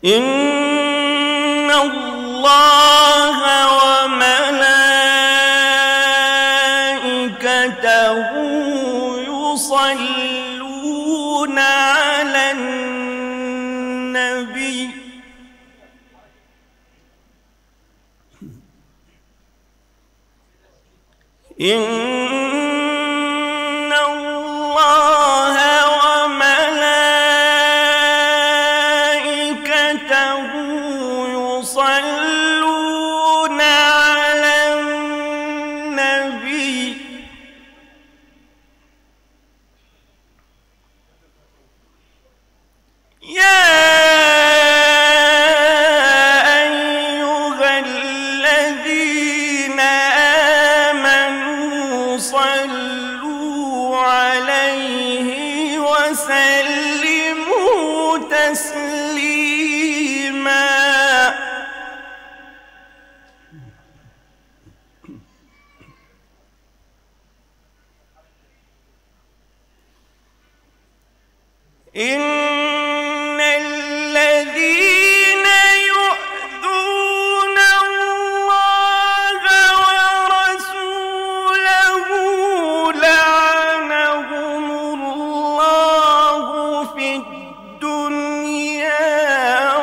إن الله وملائكته يصلون على النبي إن الله وملائكته يصلون على النبي يا أيها الذين آمنوا صلوا عليه وسلموا تسليما إن الذين يؤذون الله ورسوله لعنهم الله في الدنيا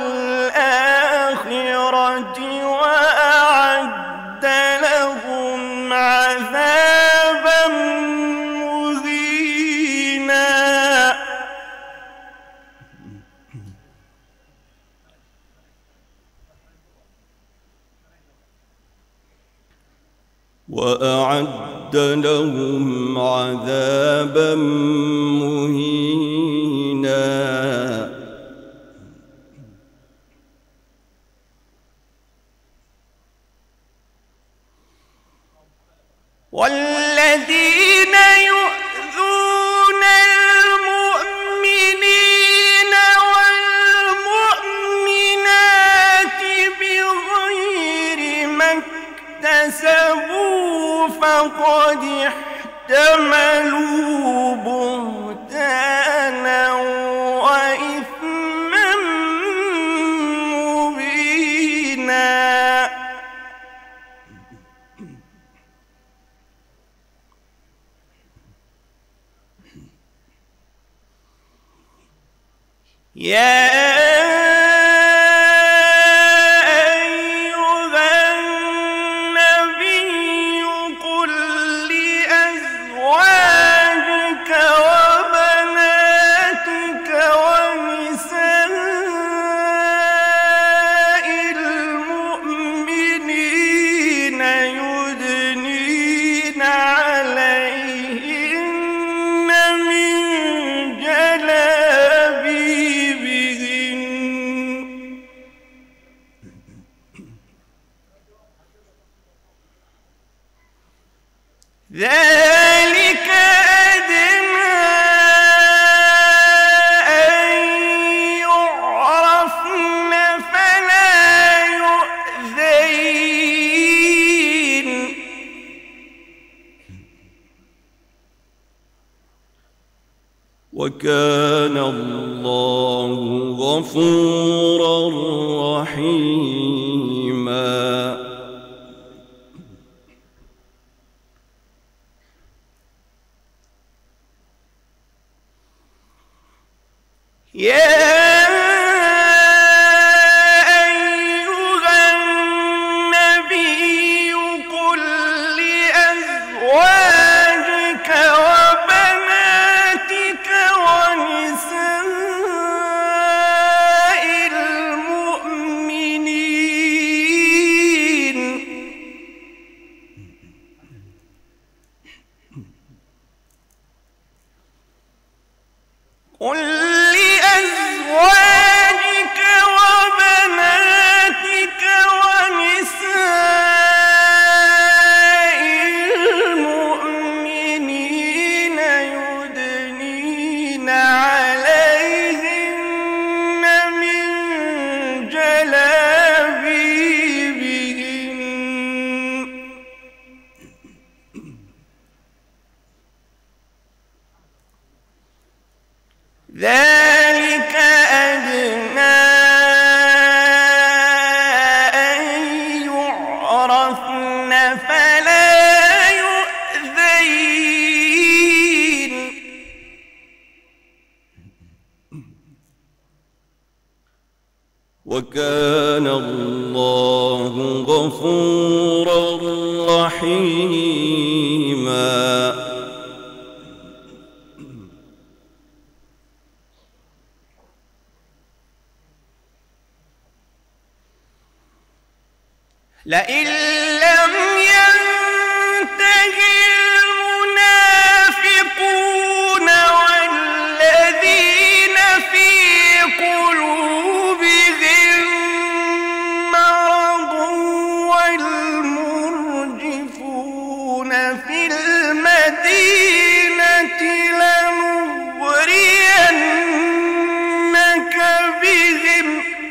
والآخرة وأعد لهم عذابا مهينا وأعد لهم عذابا مهينا والذين يؤذون المؤمنين والمؤمنات بغير ما اكتسبوا فقد احتملوا بهتانا وإثما مبينا يا أيها النبي قل لأزواجك وبناتك ونساء المؤمنين يدنين عليهن من جلابيبهن ذلك أدنى أن يعرفن فلا يؤذين وكان الله غفورا رحيما يا أيها النبي قل لأزواجك وبناتك ونساء المؤمنين وكان الله غفورا رحيما. لئن لم ينته المنافقون والذين في قلوبهم مرض والمرجفون في المدينة لنغرينك بهم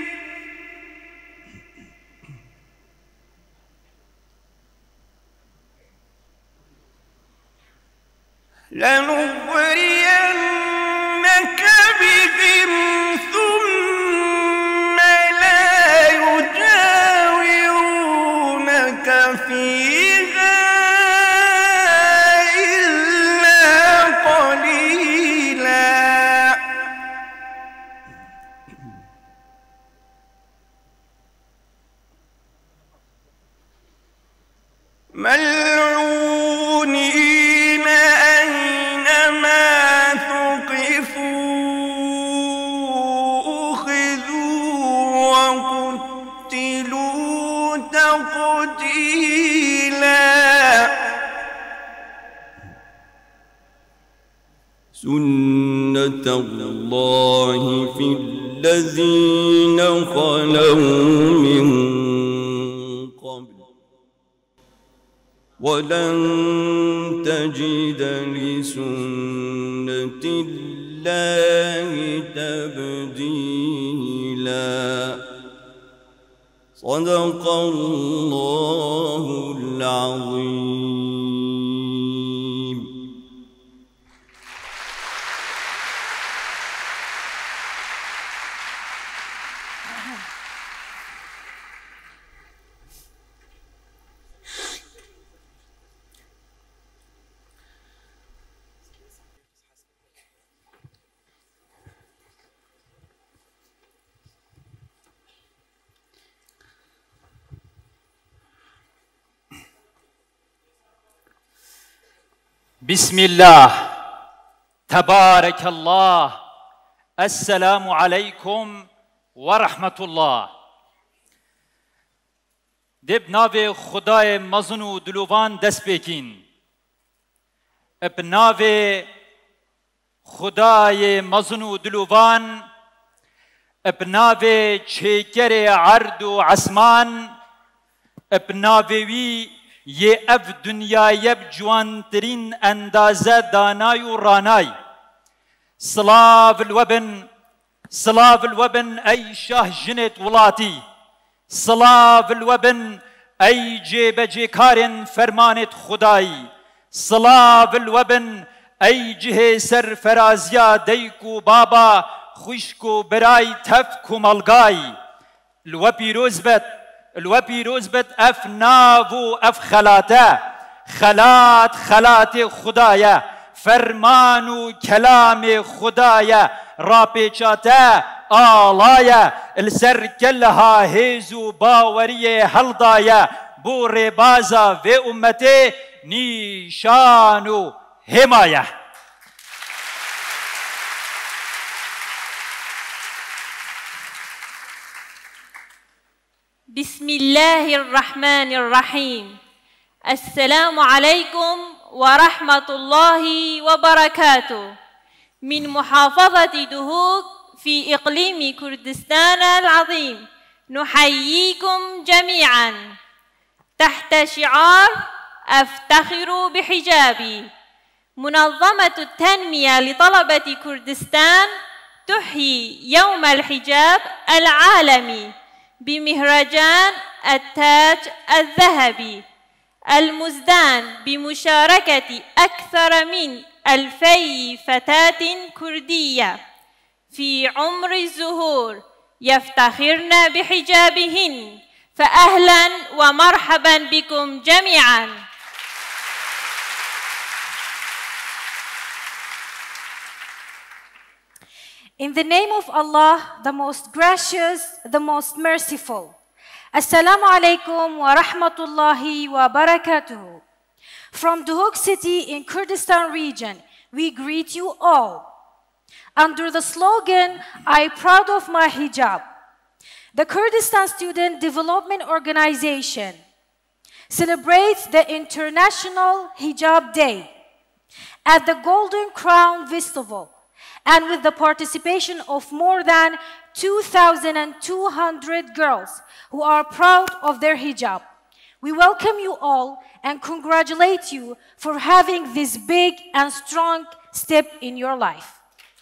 ثم لا يجاورونك فيها إلا قليلا. ملعونين أينما ثقفوا أخذوا وقتلوا تقتيلا. سنة الله في الذين خلوا من قبل ولن تجد لسنة الله تبديلا. صدق الله العظيم. بسم الله تبارك الله السلام عليكم ورحمة الله. دب ناو خدای مزن و دلوان دست بکین. اب ناو خدای مزن و دلوان، اب ناو چیکر عرض و عسمان، اب ناوی یہ اف دنیا یب جوان ترین اندازه دانای و رانای. صلاف الوبن ای شاه جنت ولاتی، صلاف الوبن ای جیب جیکارن فرمانت خدایی، صلاف الوبن ای جه سر فرازیا دیکو بابا خوشکو برای تفکو ملگای. الوپی روزبت اف ناو اف خلاته، خلات خدایا، فرمان و کلام خدایا، راپیچاته آلایا، السر کلها هیزو باوری حلدایا، بور بازا و امته نیشان و حمایه. بسم الله الرحمن الرحيم. السلام عليكم ورحمة الله وبركاته. من محافظة دهوك في إقليم كردستان العظيم نحييكم جميعا تحت شعار أفتخر بحجابي. منظمة التنمية لطلبة كردستان تحيي يوم الحجاب العالمي بمهرجان التاج الذهبي المزدان بمشاركة أكثر من 2000 فتاة كردية في عمر الزهور يفتخرن بحجابهن. فأهلا ومرحبا بكم جميعا. In the name of Allah, the most gracious, the most merciful. Assalamu alaikum wa rahmatullahi wa barakatuh. From Duhok city in Kurdistan region, we greet you all. Under the slogan, I'm proud of my hijab, the Kurdistan Student Development Organization celebrates the International Hijab Day at the Golden Crown Festival, and with the participation of more than 2,200 girls who are proud of their hijab. We welcome you all and congratulate you for having this big and strong step in your life.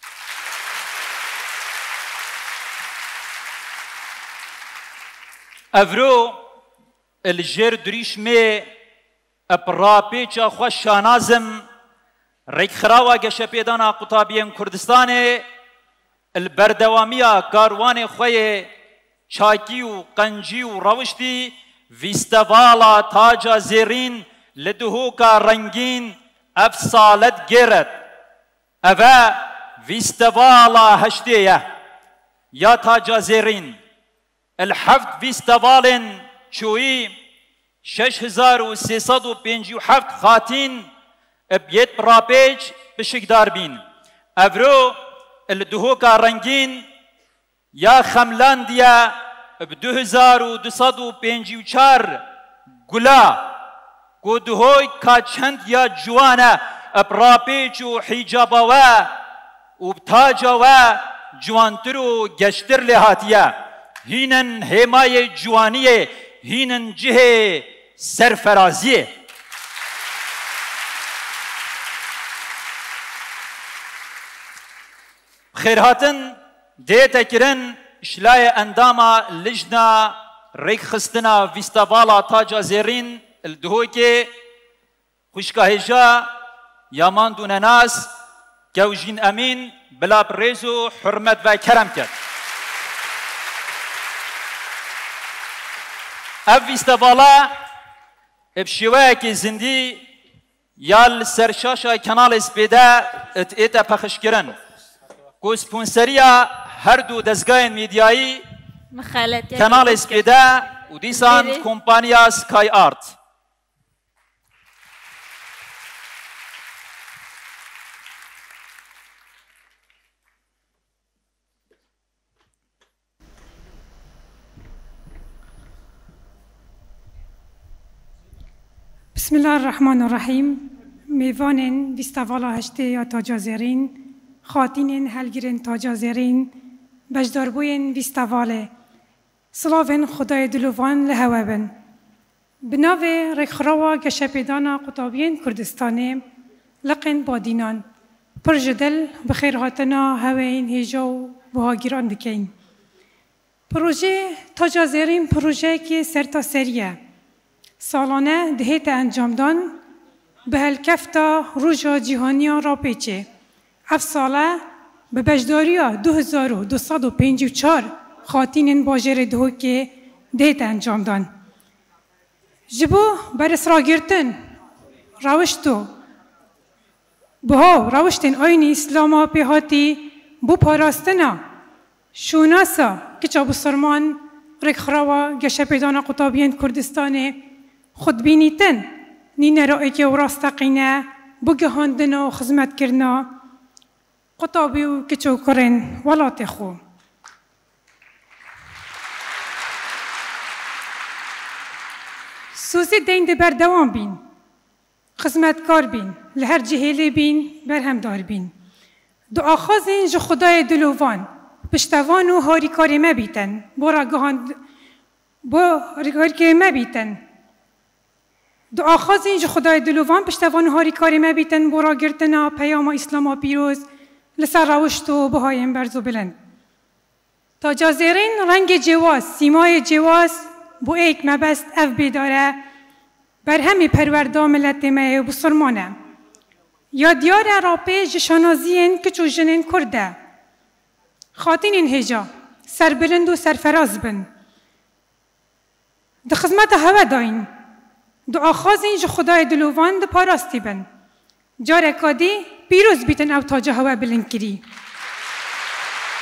افرو الجر دريش مي ابرابيچا خوش شانازم ريك خراوا گشپیدانا قطابين كردستان البردواميا كاروان خوي چاكي و قنجي و روشتي فيستوالا تاجا زيرين لدهوكا رنگين افصالت گيرت افا فيستوالا هشتيه يا تاجا زيرين الحفت فيستوالن شوي 6357 خاتين بيت برابيج بشكدار بين افرو الدهوكا رنگين يا خملانديا ب 2254 گلا کو دهوي کا چند يا جوانا برابيج و حجابوا و بتاجوا جوانترو گشتر لهاتيا هینن همای جوانیه هینن جه سرفرازیه خیرهاتن دیتا کرن شلای انداما لجنا ریک خستنا ویستاوالا تاجا زیرین الدهوی که خوشکا هجا یامان دون ناس گوجین امین بلا بریزو حرمت و کرم کرد اف استوالا بشواك زندي يال سرشاشا كانال اسبيدا ات پخش کرن کو سپونسريا هر دو دزگاين ميدياي كانال اسبيدا و ديسان كومبانيا سكاي ارت بسم الله الرحمن الرحیم. میوانن ویستوالا هشته یا تاجازرین خاتینن هلگیرن تاجازرین بجداربوین ویستواله سلاوین خدای دلوان لهوابن بناوه رخراوا گشپیدانا قطابین کردستانه لقن بادینان پرجدل بخیرهاتنا هوین هیجاو بهاگیران بکین. پروژه تاجازرین پروژه که سرتا سریه سالانه دهیت انجام دان به هلکفتا روژا جهانیا را پیچه. اف ساله به بجداریا 2254 خاتین باجر دهو که دهیت انجام دان. جبو برس را گرتن روشتو بها روشتن آین اسلاما پیهاتی بو پاراستنا شوناسا که چابو سرمان رکخراوا گشپیدانا قطابین کردستانه خود بینیتن نینه رای که وراستقینه بگهاندنا و خدمت کرنا قطابی و کچو کرن ولات خو سوزی دین ده بردوام بین خدمتکار بین لهر جهیلی بین برهمدار بین دعا خوازین جو خدای دلوان پشتوان و هاری کاری مبیتن بورا کاری مبیتن دعا خوازین جو خدای دلوان پشتوان و هاری کاری مبیتن بورا گرتنا پیام اسلام پیروز لسر روشتو بهایم برزو بلند تا جازرین رنگ جواز سیمای جواز بو ایک مبست اف بیداره بر همی پروردا ملت مه و بسرمانه یادیار راپه جشانازین که چو جنین کرده خاتین هجا سربلند و سرفراز بن ده خدمت هوا داین دعا خوازین جو خدای دلوان ده پاراستی بن جاره کادی پیروز بیتن او تاجه هوا بلند کری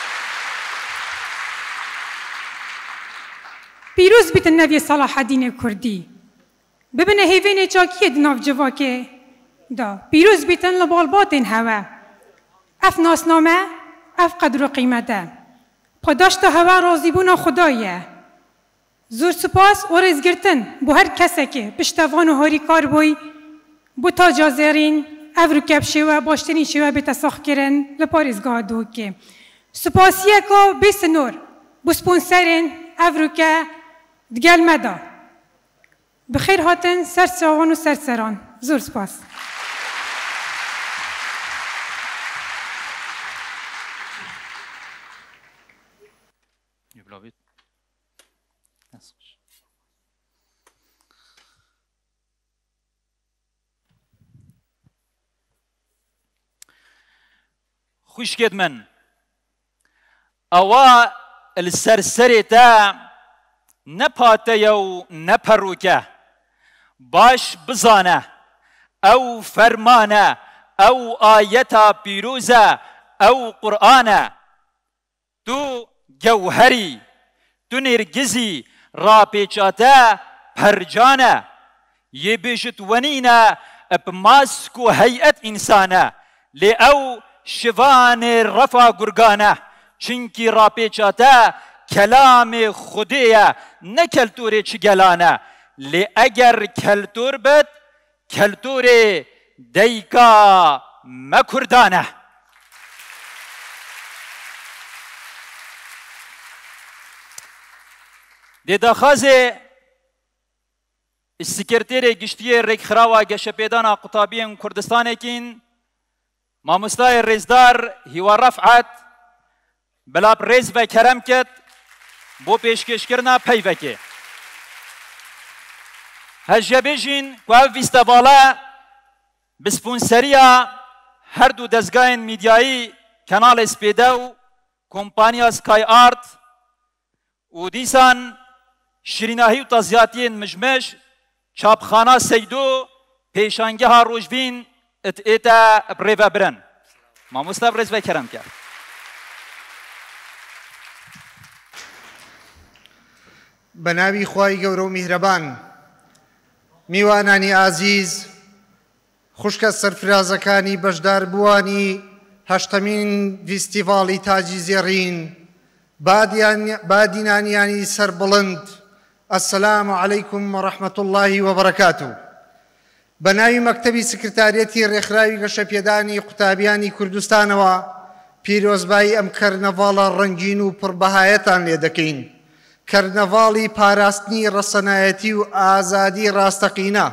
پیروز بیتن نوی صلاح الدین کردی ببینه هیوین چاکیه دناف جواکه دا پیروز بیتن لبالباتین هوا اف ناسنامه اف قدر و قیمته پاداشت هوا راضی بونا خدایه زور سپاس و رزگرتن بو هر کسی که پشتوان و هاری کار بوی بو تاج زرین افرو کب شوه باشترین شوه به تساخ کرن لپارزگاه دو که سپاسیه که بیس نور بو سپونسرین افرو که دگل مدا بخیر هاتن سر ساوان و سر سران زور سپاس خوش كد من أوا السرسري تا نباتي و نپروكه باش بزانه أو فرمانه أو آيتا بيروزه أو قرآنه تو جوهري تو نرجزي رابيجاته پرجانه يبجت ونينه بماسكو هيئة إنسانه لأو شوان رفا گرگانه چنکی راپیچاته کلام خودیه نه کلتور چگلانه لی اگر کلتور بد کلتور دیکا مکردانه دی داخازه سکرتیر گشتی ریکخراوه گشپیدانا قطابین کردستانه کین مامۆستای ڕێزدار هیوا ڕەفعەت بەلا ڕێز بە کەرەم کرد بۆ پێشکەشکردنا پەیڤەکێ هەژەبێژین کوێ فیستەڤاڵە bi sponseriya her du dezgahên mîdyayî Kanal SPD û kompanya Sky Art û dîsan şirînahî û taziyatiyên mijmiş çapxana Seydo pêşangeha Rojbîn اتئتا بريفا برن ما مستبرز بكرم کرد بناوی خوای گەورە و میهرەبان میوانانی ئازیز خوشکە سەرفرازەکانی بەشدار بوانی هەشتەمین فیستیڤاڵی تاجی زێڕین بادینانیانی سەربڵند ئەسەلام عەلەیکم وەڕەحمەت الله وبەرەکاتوه بەناوی مەکتەبی سکرتارەتی ڕێکخراوی گەشەپێدانی قوتابیانی کوردستانەوە پیرۆزبایی ئەم کەرنەڤاڵە ڕەنگین و پڕبەهایەتان لێ دەکەین کەرنەڤاڵی پاراستنی ڕەسەنایەتی و ئازادی ڕاستەقینە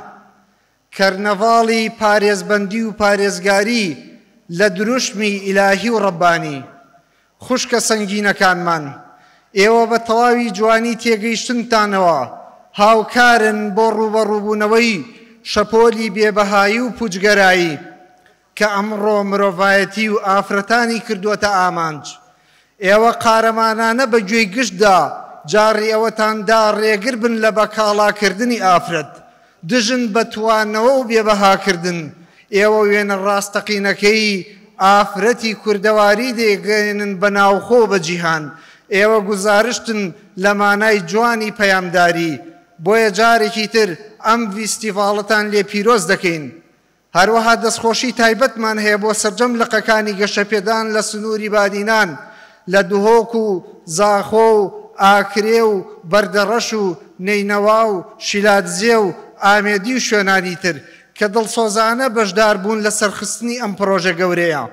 کەرنەڤاڵی پارێزبەندی و پارێزگاری لە دروشمی ئیلاهی و ڕەبانی خوشکە سەنگینەکانمان ئێوە بە تەواوی جوانی تێگەیشتنتانەوە هاوکارن بۆ ڕوبەڕووبوونەوەی شەپۆلی بێبەهایی و پوچگەرایی کە ئەمڕۆ مرۆڤایەتی و ئافرەتانی کردووەتە ئامانج ئێوە قارەمانانە بە گوێی گشتدا جاڕی ئەوەتاندا ڕێگر بن لە بەکاڵاکردنی ئافرەت دژن بە توانەوە و بێبەهاکردن ئێوە وێنە ڕاستەقینەکەی ئافرەتی کوردەواری دەیگەێنن بە ناوخۆ بە جیهان ئێوە گوزارشتن لە مانای جوانی پەیامداری بۆیە جارێکی تر ئەم فیستیڤاڵەتان لێ پیرۆز دەکەین هەروەها دەستخۆشی تایبەتمان هەیە بۆ سەرجەم لقەکانی گەشەپێدان لە سنووری بادینان لە دوهۆک و زاخۆ و ئاکرێ و بەردەڕەش و نەینەوا و شیلاتزێ و ئامێدی و شوێنانی تر کە دڵسۆزانە بەشدار بوون لە سەرخستنی ئەم پرۆژە گەورەیە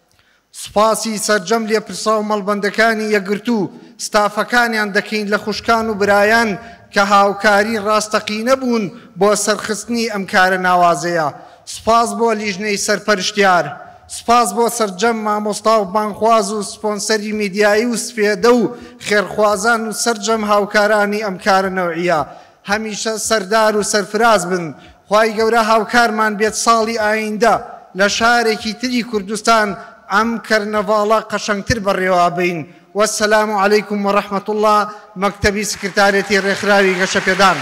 سوپاسی سەرجەم لێپرسا و مەڵبەندەکانی یەکگرتوو ستافەکانیان دەکەین لە خوشکان و برایان کە هاوکاری ڕاستەقینە بوون بۆ سەرخستنی ئەم کارە ناوازەیە سوپاس بۆ لیژنەی سەرپەرشتیار سوپاس بۆ سەرجەم مامۆستا و بانخواز و سپۆنسەری میدیایی و سپێدە و خێرخوازان و سەرجەم هاوکارانی ئەم کارە نەوعیە هەمیشە سەردار و سەرفراز بن خوای گەورە هاوکارمان بێت ساڵی ئایندە لە شارێکی تری کوردستان ئەم کەرنەڤاڵە قەشەنگتر بەڕێوە بین والسلام عليكم ورحمة الله مكتبي سكرتاريتي ريخراوي گەشەپێدان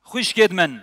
خوش كد من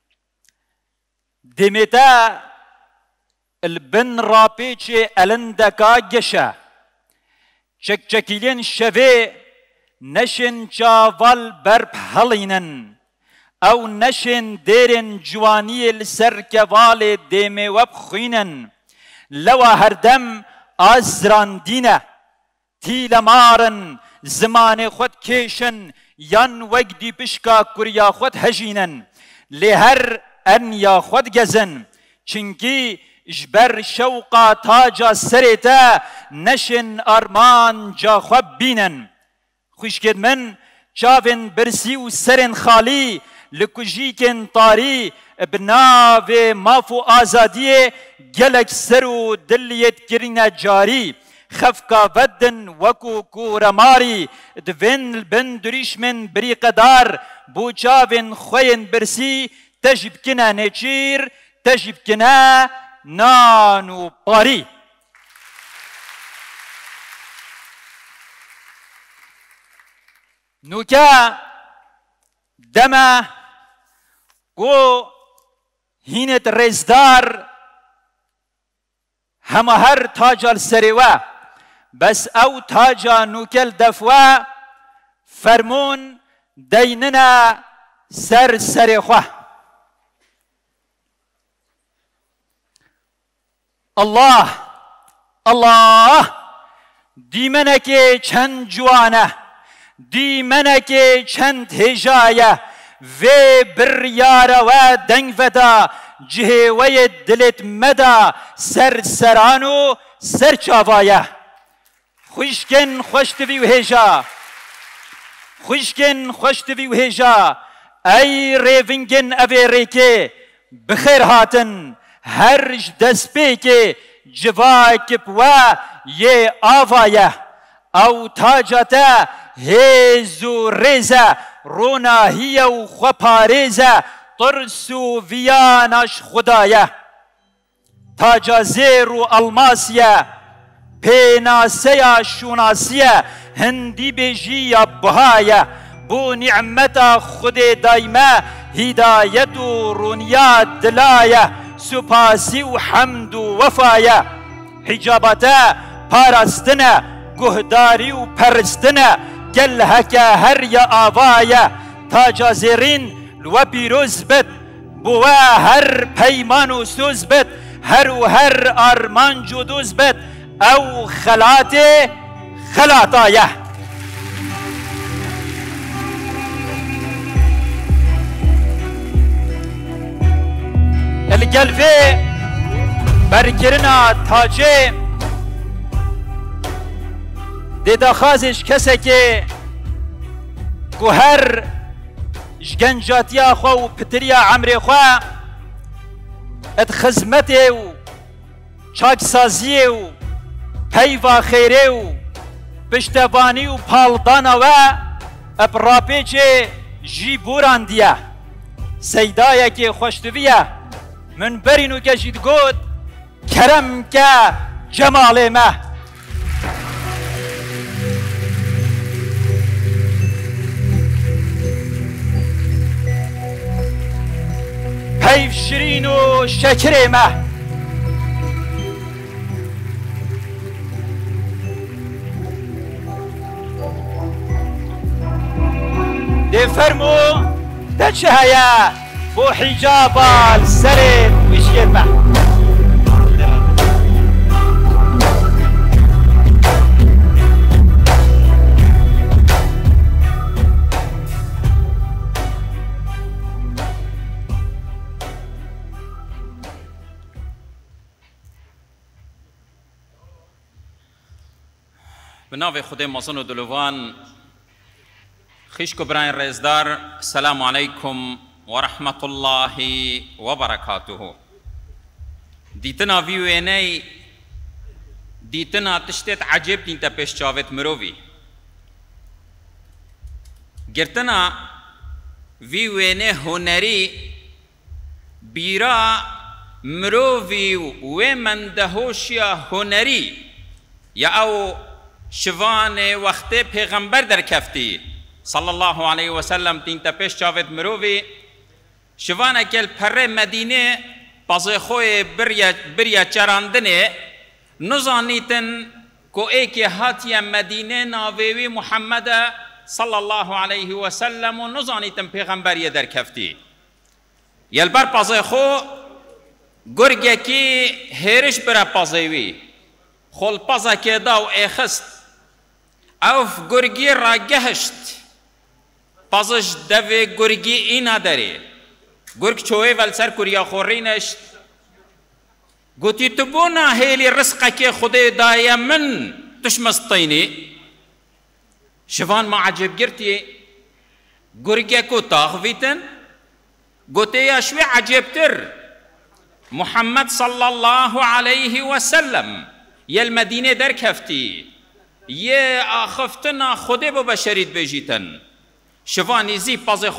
دمتا البن رابيتشي الندكا جشا چكچكيلين شوي نشن جاوال برب هلينن او نشن ديرن جواني السركوال ديمي وبخينن لوا هردم ازران دينه تيل مارن زمان خود كيشن ين وقدي بشكا كوريا خود هجينن لهر ان يا خود جزن چنكي جبر شوقا تاجا سريتا نشن ارمان جا خوب بينن خوش كد من شافن برسي و سرن خالي لكجيكن طاري بناوه مافو آزاديه جلك سرو دليت كرينا جاري خفكا ودن وكو كورماري دفن البن دريش من بريقدار بو شافن خوين برسي تجب كنا نيشير تجب كنا نانو باري نوكا دما گو هینت رزدار همه هر تاجال سریوا بس او تاجا نوکل دفوا فرمون دیننا سر سرخوا الله الله دیمنه چند جوانه دیمنه چند هجایه و بریاره و دنگ ودا جهوه دلت مدا سر سرانو سر چاوایه خوشکن خوشتوی و هجا خوشکن خوشتوی و هجا ای ریونگن اوی ریکه بخیر هاتن هرج دست پیکه جواکب و یه آوایه او تاجتا هیزو ریزه روناهیه و خپاريزه طرس و ویانش خدایه تاجا زیر و الماسیه پیناسیه شوناسیه هندی بیجی یا بهایه بو نعمتا خود دایمه هدایت و رونیا دلایه سپاسی و حمد و وفایه حجابتا پارستنه گهداری و پرستنه گل هکه هر یا آوایه تاجا زیرین لو پیروز بد بوا هر پیمان و سوز بد هر و هر آرمان جدوز بد او خلات خلاتایه الگلفه برگرنا تاجه دیده خازش کسی که هر جگنجاتیا خو و پتریا عمر خو اد خزمت و چاک سازی و پیوا خیره و پشتوانی و پالدان و اپراپیچ جی بوراندیه سیدایه که خوشتویه من برینو که جید گود کرم که جمال مه حیف شیرین و شکر مه ده فرمو ده چه هیا بو حجابال سرت ویشیر مه به نام خدای مازن و دلوان خیشک و برای رزدار سلام علیکم و رحمت الله و برکاته دیتنا ویوینه دیتنا تشتت عجب دینتا پیش چاوت مرووی گرتنا ویوینه هنری بیرا مرووی و مندهوشیا هنری یا او شوان وقت پیغمبر در کفتی صلی الله علیه و سلم تین تا پیش چاوت مروی شوانه که پر مدینه پازه خوی بریا چراندنه نزانیتن که ایک هاتی مدینه ناویوی محمد صلی الله علیه و سلم و نزانیتن پیغمبری در کفتی یلبر پازه خو گرگه کی هرش برا پازهوی خل پازه که داو ایخست اوف گرگی را گهشت پازش دوی گرگی اینا داره گرگ چوه ولسر کریا خورینشت گوتی تو بونا هیلی رزقه که خود دایا من تشمستینی شوان ما عجب گرتی گرگه کو تاغویتن گوتی یا شوی عجب تر محمد صلی الله علیه و سلم یه المدینه در کفتی یه آخفتنا خوده با بشرید بجیتن شوانی زی پازه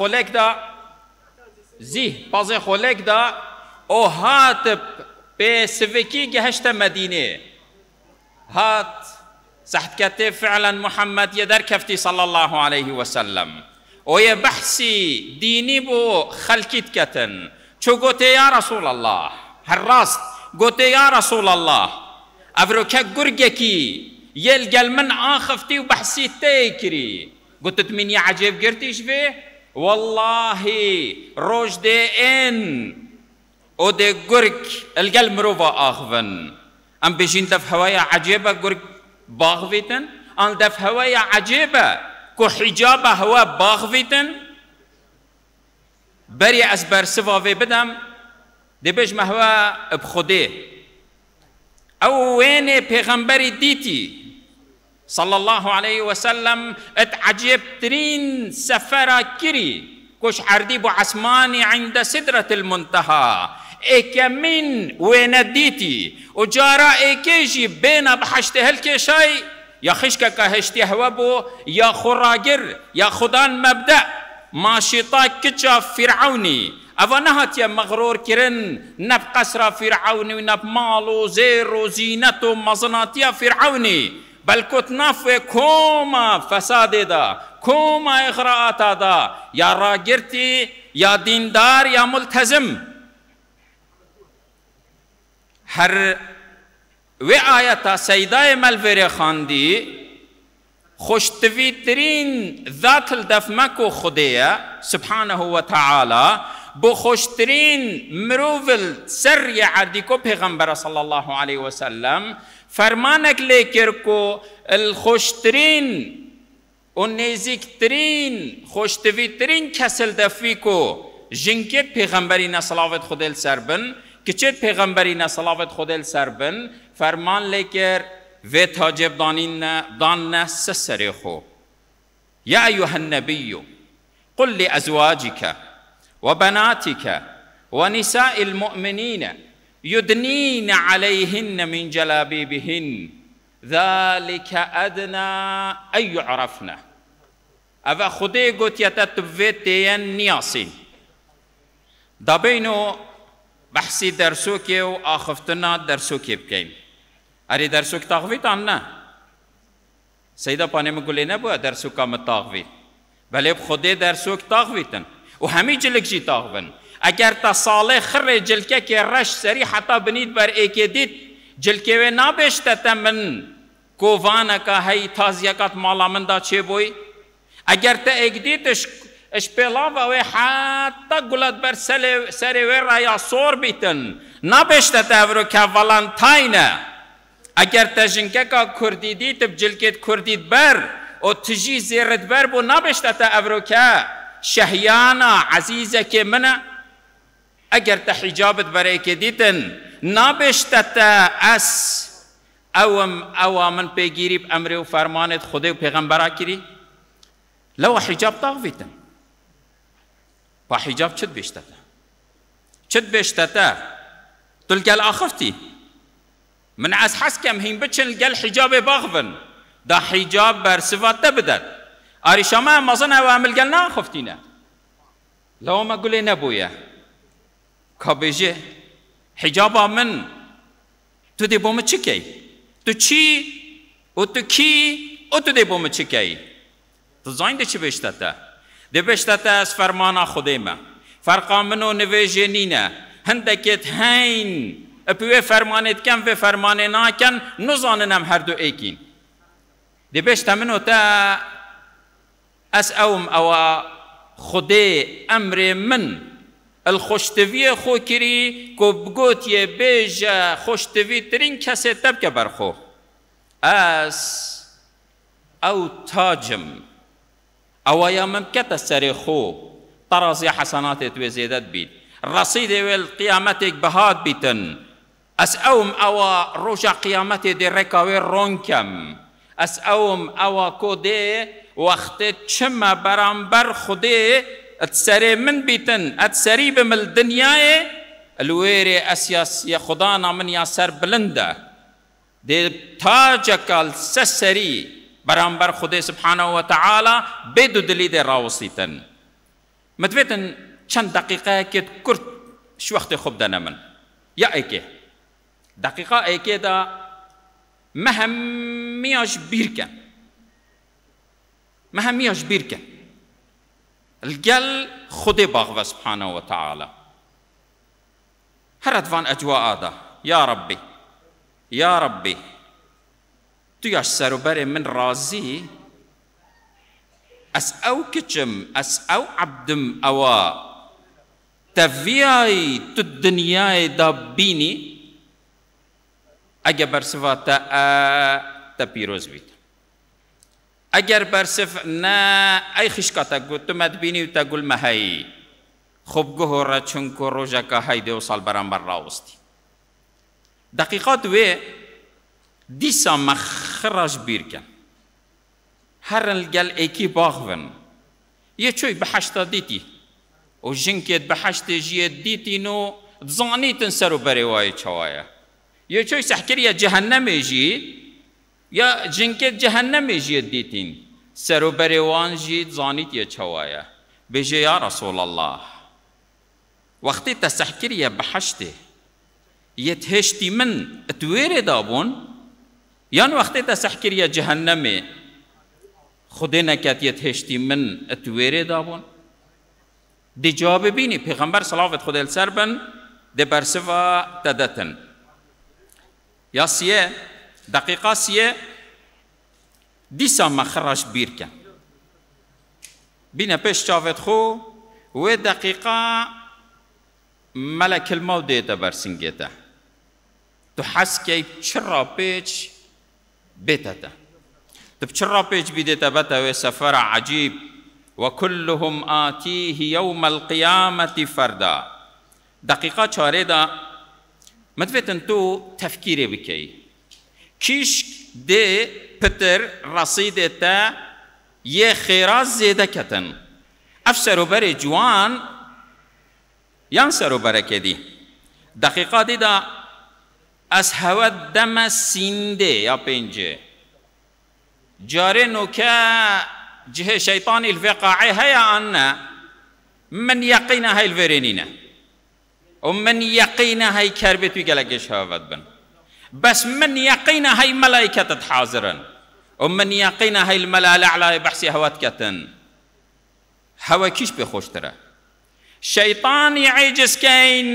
خولک دا او هات به سوکی گهشت مدینه هات سحت کته فعلا محمد یه در کفتی صلی الله علیه و سلم و یه بحثی دینی بو خلکیت کتن چو گوته یا رسول الله هر راست گوته یا رسول الله افرو که گرگه کی یل گل من آخفتی و بحثی تیکری قلت من يعجب قرتيش فيه والله روج دي ان او دي قرك القلب مروفا اخفن ام بيجين دف هوايا عجيبة قرك باغفيتن ان دف هوايا عجيبة كو حجابة هوا باغفيتن بري اسبر سفافي بدم دي بيج ما هوا بخده او وين پیغمبري ديتي صلى الله عليه وسلم اتعجب ترين سفرة كري كوش عردي بو عسماني عند سدرة المنتهى اكمين وين ديتي وجارا اكيجي بين بحشته هالكيشاي يا خشكا كهشتي هوابو يا خراجر يا خدان مبدأ ما شيطاك كتشا فرعوني أفنهت يا مغرور كرن نب قصر فرعوني ونب مالو زيرو زينتو مزناتيا فرعوني بل كنت نفوي كوما فساد دا كوما إغراءات دا يا راجرتي يا ديندار يا ملتزم هر و آياتا سيداي ملفري خاندي خوشتوي ترين ذات الدفمكو خدية سبحانه وتعالى بو خوشترين مروفل سر عرديكو پیغمبر صلى الله عليه وسلم فرمانك ليكركو الخوشترين ونزيكترين خوشتويترين كسل دفيكو جنكت پیغمبرين صلاوات خدل سربن كچت پیغمبرين صلاوات خدل سربن فرمان ليكر و تاجب دان سسرخو يا أيها النبي قل لأزواجك وبناتك ونساء المؤمنين يدنين عليهن من جلابيبهن ذلك أدنى أن يعرفن أفا خدي قلت يتتبتين نياسين دابينو بحثي درسوكي وآخفتنا درسوكي بكين أري درسوك تغفيت عنا سيدة پاني مقولي نبوه درسوكا متاغفيت بل خدي درسوك تغفيتن وهمي جلك جي تغفن اگر تا ساله خر جلکه که رش سری حتی بنید بر ایک دید جلکه و نابشته من کووانه که هی تازیکات مالا من دا چه بوی اگر تا ایک دید اش پیلاوه و حتی گلد بر سری و رایا سور بیتن نابشته تاورو که والانتاینه اگر تا جنکه که کردی دید تب جلکت کردید بر و تجی زیرد بر بو نابشته تاورو که شهیانا عزیزه که منه اگر تا حجابت برای که دیتن نابشتتا اس اوامن پیگیری بامر و فرمانت خدا و پیغمبرا کری لو حجاب تاغویتن با حجاب چد بشتتا تل گل آخفتی من از حس کم هین بچن گل حجاب باغفن دا حجاب بر صفات بدد آری شما مازن اوامل گل ناخفتینه لو ما قولی نبویه کابیجه حجابا من تو دی بوم چکی تو چی و تو کی و تو دی بوم چکی تو زاین دی چی بشتتا دی بشتتا از فرمانا خودیمه فرقا منو نویجنینه هندکت هین اپوی فرمانت کن و فرمان ناکن نزاننم هر دو ایکین دی بشت منو تا اس اوم او خودی امر من الخوشتوی خو کری کو بگوت یه بیج خوشتوی ترین کسی تب که برخو اس او تاجم او یا ممکت سر خو طرازی حسناتت و زیدت بید رصید والقیامتك بهاد بیتن اس اوم او روشا قیامت دی رکاوی رونکم اس اوم او کودی وقت چما برانبر خودی اتسری من بیتن اتسری بمل دنیای الویری اسیاسی خدانا من یا سر بلنده دی تاجکال سسری برانبر خودی سبحانه و تعالی بدو دلی دی راوسیتن متویتن چند دقیقه که کرد شو وقت خوب دانا من یا ایکه دقیقه ایکه دا مهمیاش بیرکن مهمیاش بیرکن القل خدي باغوة سبحانه وتعالى هرد فان أجواء هذا يا ربي يا ربي تو ياش سروبري من رازي أس أو كتشم أس أو عبدم أوا تفياي تدنياي دابيني أجا برسفاتا تبيروز بيت اگر برسف نه ای خشکاتا گو تو مدبینی و تا گل مهی خوب گوه را چونکو روژا که هایده و سال برانبر راوستی دقیقات وی دیسا مخراج بیر کن هر الگل ایکی باغون یه چوی بحشتا دیتی و جنکت بحشت جیت دیتی نو زانیتن سرو بریوای چوایا یه چوی سحکری جهنم جی یا جنکت جهنم جید دیتین سرو بریوان جید زانیت یا چوایا بجه یا رسول الله وقتی تسحکر یا بحشته یتهشتی من اتویر دابون یان وقتی تسحکر یا جهنم خودی نکت یتهشتی من اتویر دابون دی جواب بینی پیغمبر صلوات خود السر بن دی برسوا تدتن یا سیه دقیقه سیه دیسا مخرج بیر کن بینه پیش چاوت خو و دقیقه ملک الموت دیتا برسنگیتا تو حس که چرا پیچ بیتا تا تو چرا پیچ بیدیتا بتا و سفر عجیب و كلهم آتیه یوم القیامت فردا دقیقه چاره دا مدفتن تو تفکیری بکی کیش ده پتر رصید تا یه خیرات زیده کتن اف سروبر جوان یان سروبر کدی دقیقه دی دا از هوا دم سینده یا پنجه جاره نوکا جه شیطانی الفقاعی هیا آننا من یقینا های الورینینه و من یقینا های کربتوی گلگش هاود بن بس من يقينا هاي ملائكة حاضرا ومن يقينا هاي الملأ الأعلى بحثي هوات كتن هوا كيش بخوش ترى شيطان يعجز كين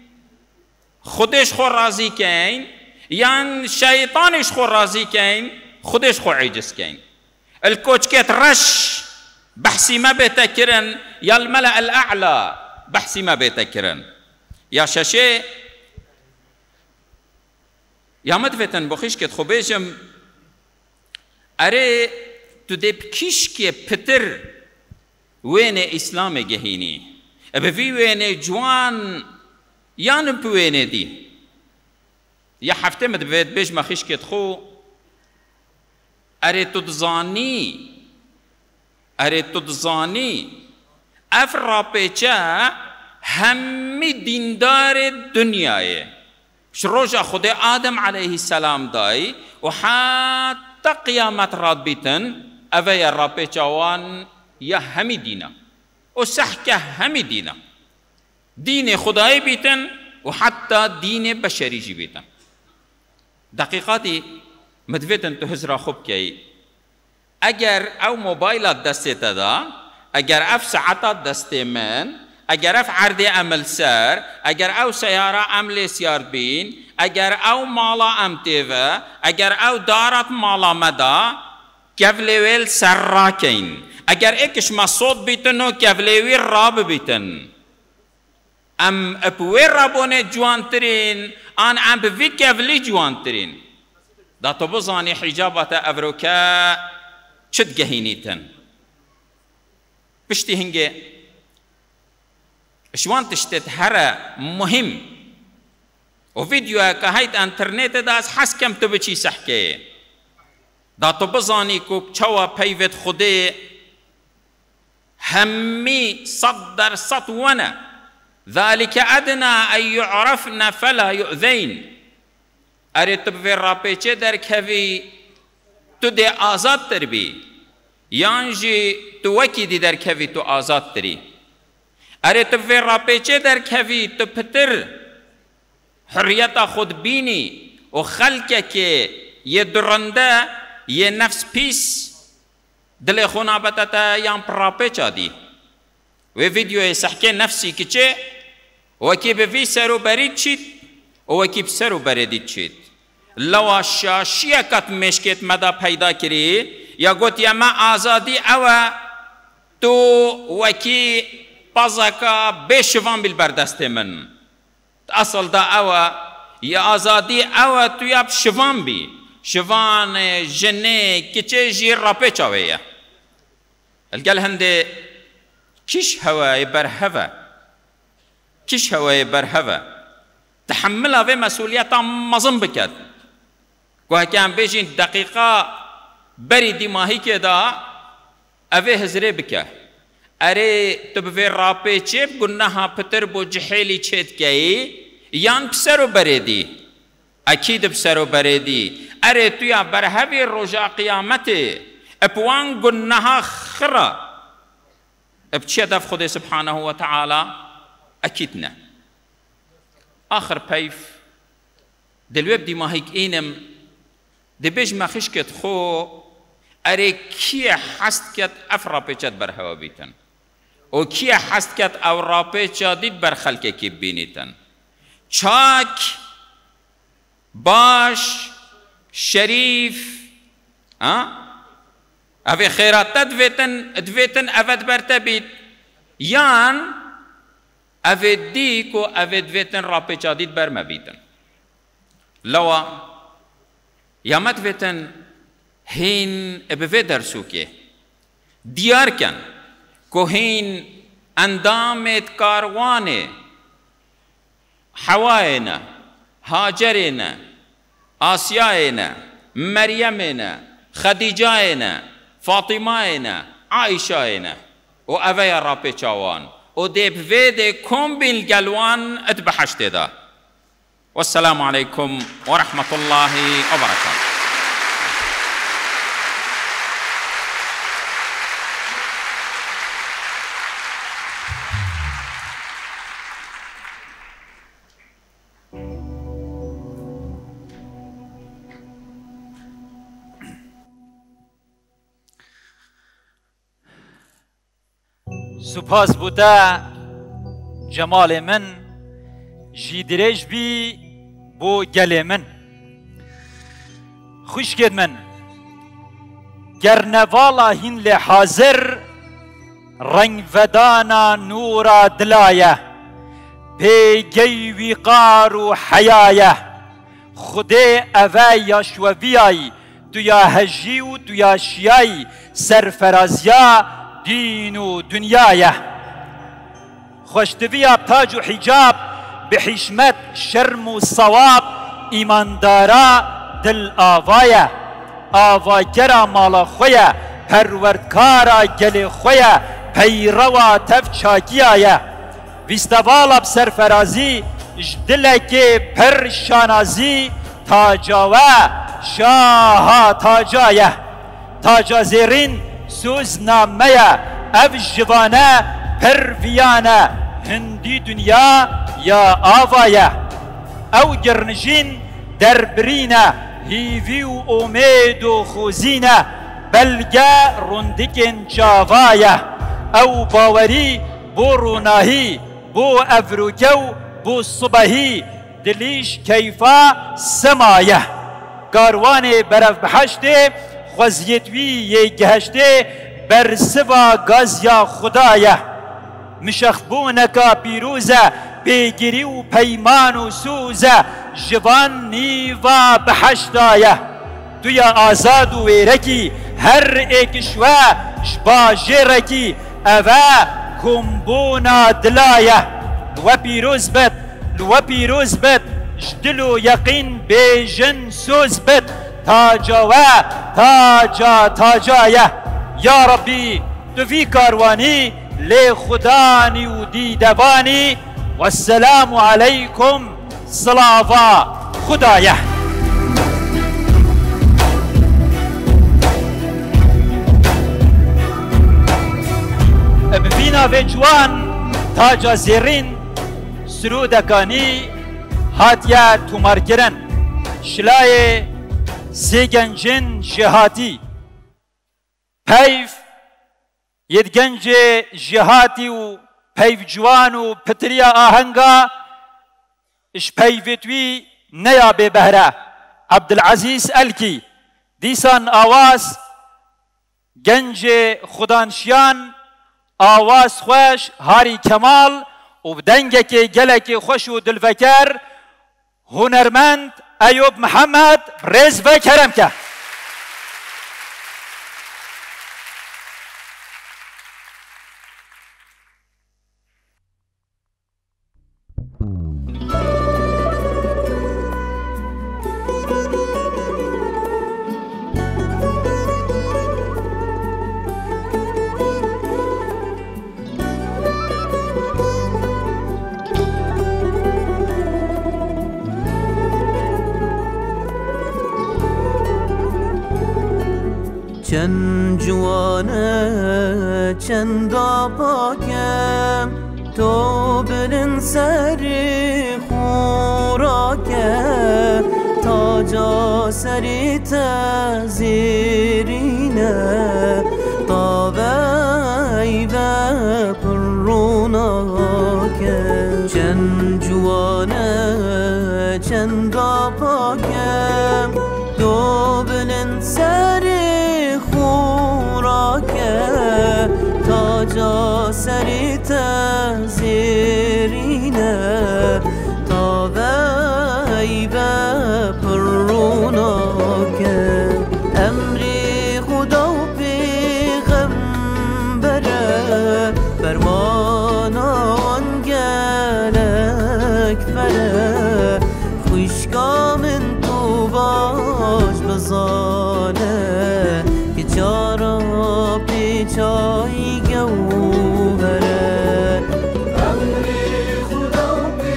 خودش خو راضي كين يان شيطانش خو راضي كين خودش خو عجز كين الكوتش كيت رش بحثي ما بيتكرن يا الملأ الأعلى بحثي ما بيتكرن يا شاشي یا مدفتن بخیش که خوبیشم اره تو دیب کیش که پتر وین اسلام گهینی ابوی وین جوان یان بوین دی یا هفته مدفت بیش مخیش که خو اره تدزانی اف راپیچه همی دیندار دنیای شروجا خود آدم علیه السلام دای و حتی قیامت راد بیتن اوی رابی چوان یا همی دینا و سحکه همی دینا دین خدای بیتن و حتی دین بشری جی بیتن دقیقاتی مدویتن تو هزرا خوب کی اگر او موبایلات دسته دا اگر اف ساعتات دسته من اگر اف عرض عمل سر اگر او سیاره عمل سیار بین اگر او مالا امتیوه اگر او دارت مالا مدا کفلویل سر راکین اگر ایکش مصود بیتن و کفلویل راب بیتن ام اپوی رابونه جوانترین آن ام بوی کفلی جوانترین دا تو بزانی حجابات افروکا چد گهینیتن پشتی هنگه شوان تشتت هر مهم و ویدیو که هایت انترنت داز حس کم تو بچی سحکه دا تو بزانی که چوا پیوت خوده همي 100% ونه ذلك أدنى أن يعرفن فلا يؤذين أريد تبفي رابيتش در كفي تدي آزاد تربي يانجي توكي دي در كفي تو آزاد تري أريد تبفي رابيتش در كفي تبتر حرية خود بيني وخلقك يدرنده ينفس بيس دل خونا بتاتا یان پراپه چادی و ویدیو سحکه نفسی کچه وکی به وی سرو برید چید وکی بسرو بریدید چید لوا شاشیه کت مشکت مدا پیدا کری یا گوت یا ما آزادی او تو وکی پازکا بشوان بالبردست من اصل دا او یا آزادی او تو یا شوان بی شوان جنه کچه جی راپه چاویه القال هندي كيش هواي برهفة كيش هواي برهفة تحملها في مسؤولياتها مظن بكت وهكان بيجين دقيقة بري دماغي كده أفي هزري بك أري تبفي رابي چيب قلناها پتر بو جحيلي چيت كي يان بسرو بريدي أكيد بسرو بريدي أري تويا برهفي رجاء قيامتي أبوان قلناها خرا ابتشي دف خده سبحانه وتعالى أكيدنا آخر بيف دلوب دي ماهيك إينم دي بيج ما خشكت خو أري كي حست كت أفرا بيشت برهوا بيتن و كي حست كت أورا بيشت ديد برخلك كي بينيتن چاك باش شريف أفي خيرات دويتن أفد برتبيت يان أفي ديكو أفي دويتن رابي جاديد برما بيتن لوا يامت دويتن هين أبفي درسوكي ديار كان كو هين اندامت كارواني حوائنا هاجرنا آسيائنا مريمنا خديجائنا فاطمائنا عائشائنا وأفيا رابي چاوان وديب فيدي كم بالقلوان اتبحشت دا والسلام عليكم ورحمة الله وبركاته سپاس بوده جمال من جیدرش بی بو گل من خوش کد من گرنوالا هین لحاضر رنگ ودانا نورا دلایه پیگی وقار و حیایه خده اوه شوویای تو یا هجی و تو یا شیای سرفرازیا دين ودنيايه خوشتوية بتاج وحجاب بحشمت شرم وصواب إيمان دارا دل آوايا آواجرا مالا خويا پروردكارا گل خويا پیروا تفچاكيايا ويستوالا بسرفرازي جدلكي پر شانازي تاجاوا شاها تاجايا تاجا زيرين سوز ناميا اف جوانا پرویانا هندي دنيا يا آوايا او جرنجين دربرينا هيفي و اميد و خوزينا بلغا رندكن جاوايا او باوري بو روناهی بو افروکو بو صبحی دلیش کیفا سمایه کاروان برف بحشته خوزیتوی یه گهشته بر سوا گازیا خدایه مشخبونکا پیروزه پیگیری و پیمان و سوزه جوان نیوا بحشتایه توی آزاد و ویرکی هر ایک شوه شباجرکی اوه کمبونا دلایه لو پیروز بد جدلو یقین بیجن سوز بد تاجاوه تاجایه یا ربی تو فی کاروانی لی خدانی و دیدوانی والسلام علیکم صلاوا خدایه ببینا به جوان تاجا زیرین سرودکانی هاتیا تومارکرن شلای سیگنجن جهاتی پیف یدگنج جهاتی و پیف جوان و پتریا آهنگا اش پیفتوی نیا به بهره عبدالعزیز الکی دیسان آواز گنج خدانشیان آواز خوش هاری کمال و بدنگه که گله که خوش و دلفکر هنرمند ایوب محمد رز و کرم که چند جوانه چند پاکم تو بلن سر خوراکه تاجا سری تزیرینه طابعی و پروناکه چند جوانه چند پاکم تو بلن سر خوراکه تاجا سری تزیرینه طابعی و پروناکه امری خدا و پیغمبره فرمان آن گلک فره خوشگاه من تو باش بزانه که چارا پیچای گوهره امری خدا و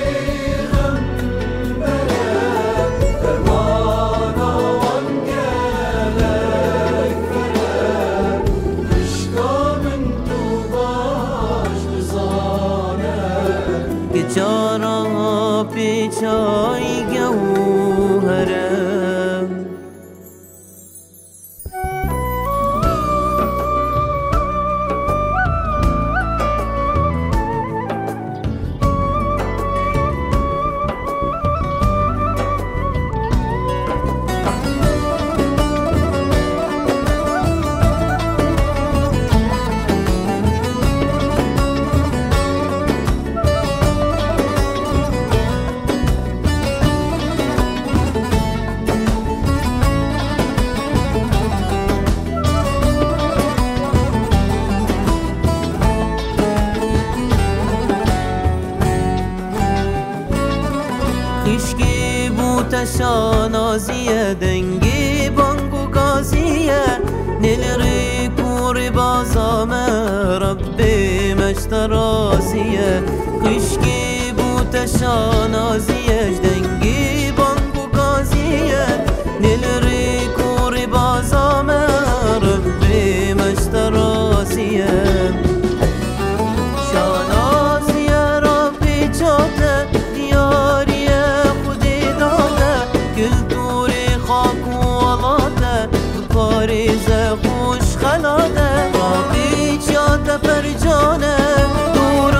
پیغمبره فرمان آن گلک فره خوشگاه من تو باش بزانه که چارا پیچای گوهره خشکی بوت شانازیه دنگی بانگو گازیه نلری کور بازامه ربی مشترازیه خشکی بوت شانازیه دنگی بانگو گازیه نلری کور بازامه ربی مشترازیه شانازیه ربی چاته خوش خلاده رابی جاده پر جانه دور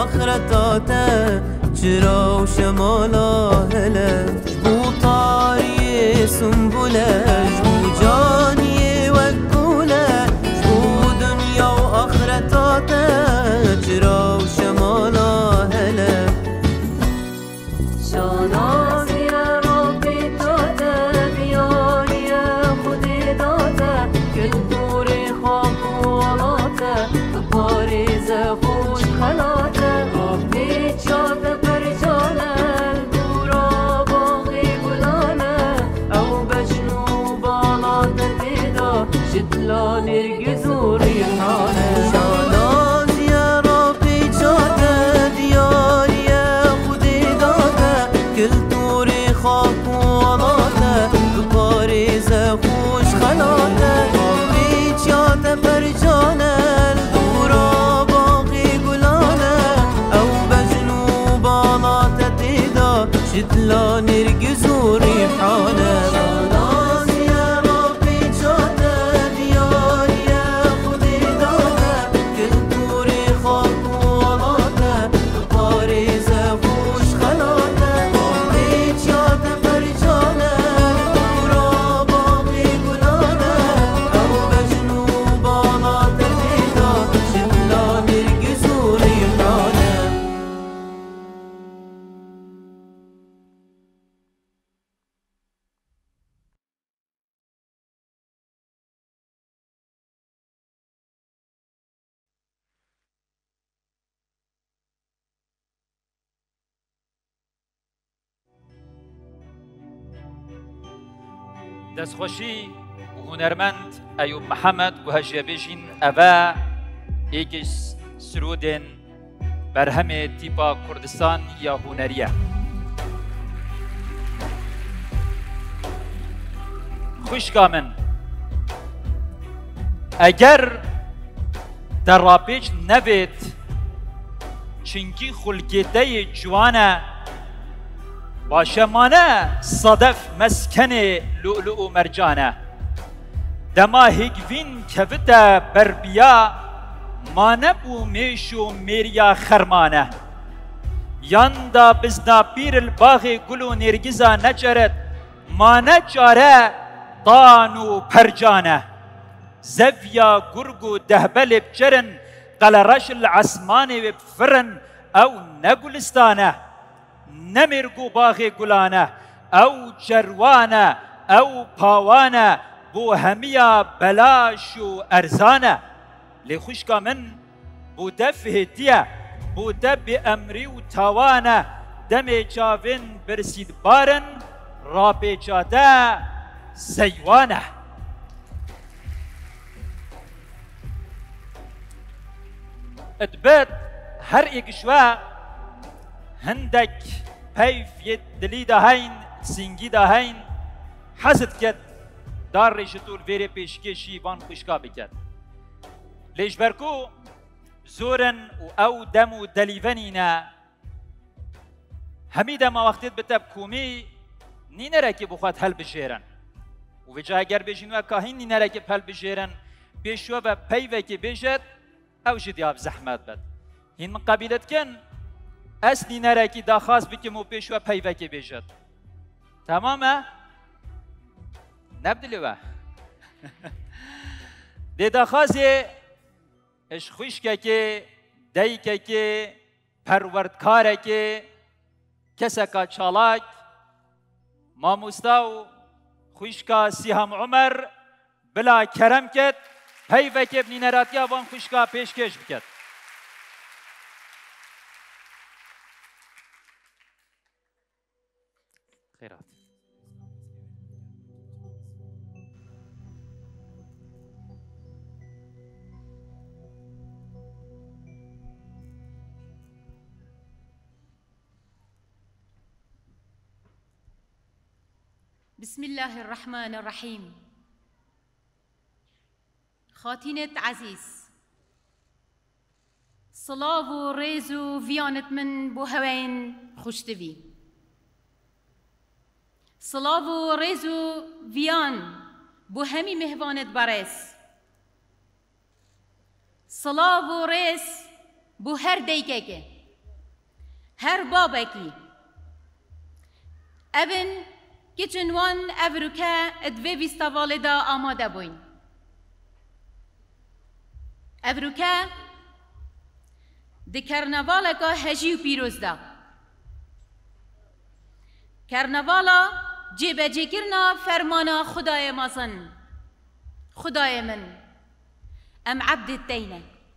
آخرتاته چرا و شمالا هله بو طاری سنبوله بو جانی وکوله بو دنیا و آخرتاته چرا و شمالا هله شانازی رابی داده بیاری خودی داده کلتور خاک و علاته پاریز خوش خلاته رابی چاده پرجانه دورا باقی گلانه او بجنو بالات دیدا شتلا نرگز و ریحانه شانازی رابی چاده دیاری خودی داده کلتوری خاک و علاته پاریز خوش خلاته رابی چاده پرجانه دورا باقی گلانه او بجنو بالات دیدا شتلا نرگز و ریحانه شانازی رابی چاده دیاری خودی داده کلتوری خاک و علاته پاریز خوش خلاته رابی چاده پرجانه دورا باقی گلانه او بجنو بالات دیدا شتلا نرگز و ریحانه دستخوشی و هنرمند ایوب محمد و هجیه بیجین اوه ایکش سرودن بر همه تیپا کردستان یا هنریه خوشگا من اگر در رابیج نوید چنکی خلقیده جوانه باشمانه صدف مسکن لؤلؤ و مرجانه دما هگوین کفته بربیا ما نبو میشو میریا خرمانه یاندا بزنا پیر الباغ گلو نرگزا نجرد ما نجاره طانو پرجانه زفيا گرگو دهبل بجرن قلرش العسمان بفرن او نگلستانه نمرگو باغ گلانه او جروانه او پاوانه بو همیا بلاش و ارزانه لخوشکا من بو دفهتیه بو دب امری و تاوانه دم جاوین برسید بارن رابی جاده سیوانه ادبت هر ایک شوا هندک پیف ید دلی دا هین سینگی دا هین حسد کد دار ریشتول ویره پیشکشی وان خوشکا بکد لیش برکو زورن و او دم و دلیونینا همی دم وقتید بتب کومی نینه رکی بخواد حل بشیرن و وجه اگر بجین و کاهین نینه رکی حل بشیرن بیشو و پیوه که بیشد او جدیاب زحمت بد هین من قبیلت کن اصلی نرکی داخواست بکم و پیشو پیوه که بیشد تمامه؟ نبدلوه دی داخواستی اش خوشکه که دیکه که پروردکاره که کسکا چالاک ماموستا و خوشکا سیهم عمر بلا کرم کد پیوه که بنی نراتیا وان خوشکا پیشکش بکد خیرات بسم الله الرحمن الرحيم خاتينة عزيز صلاة وريزو فيانت من بوهوين خوشتبي صلاة وريزو فيان بوهمي مهوانت باريس صلاة وريز بوهر ديكيكي هر بابکی ابن کچن وان ابروکه ادوی ویستاواله دا آماده بوین ابروکه ده کرنوالا که هجی و پیروز دا کرنوالا جیبه جیکرنا فرمانا خدای مازن خدای من ام عبد التینه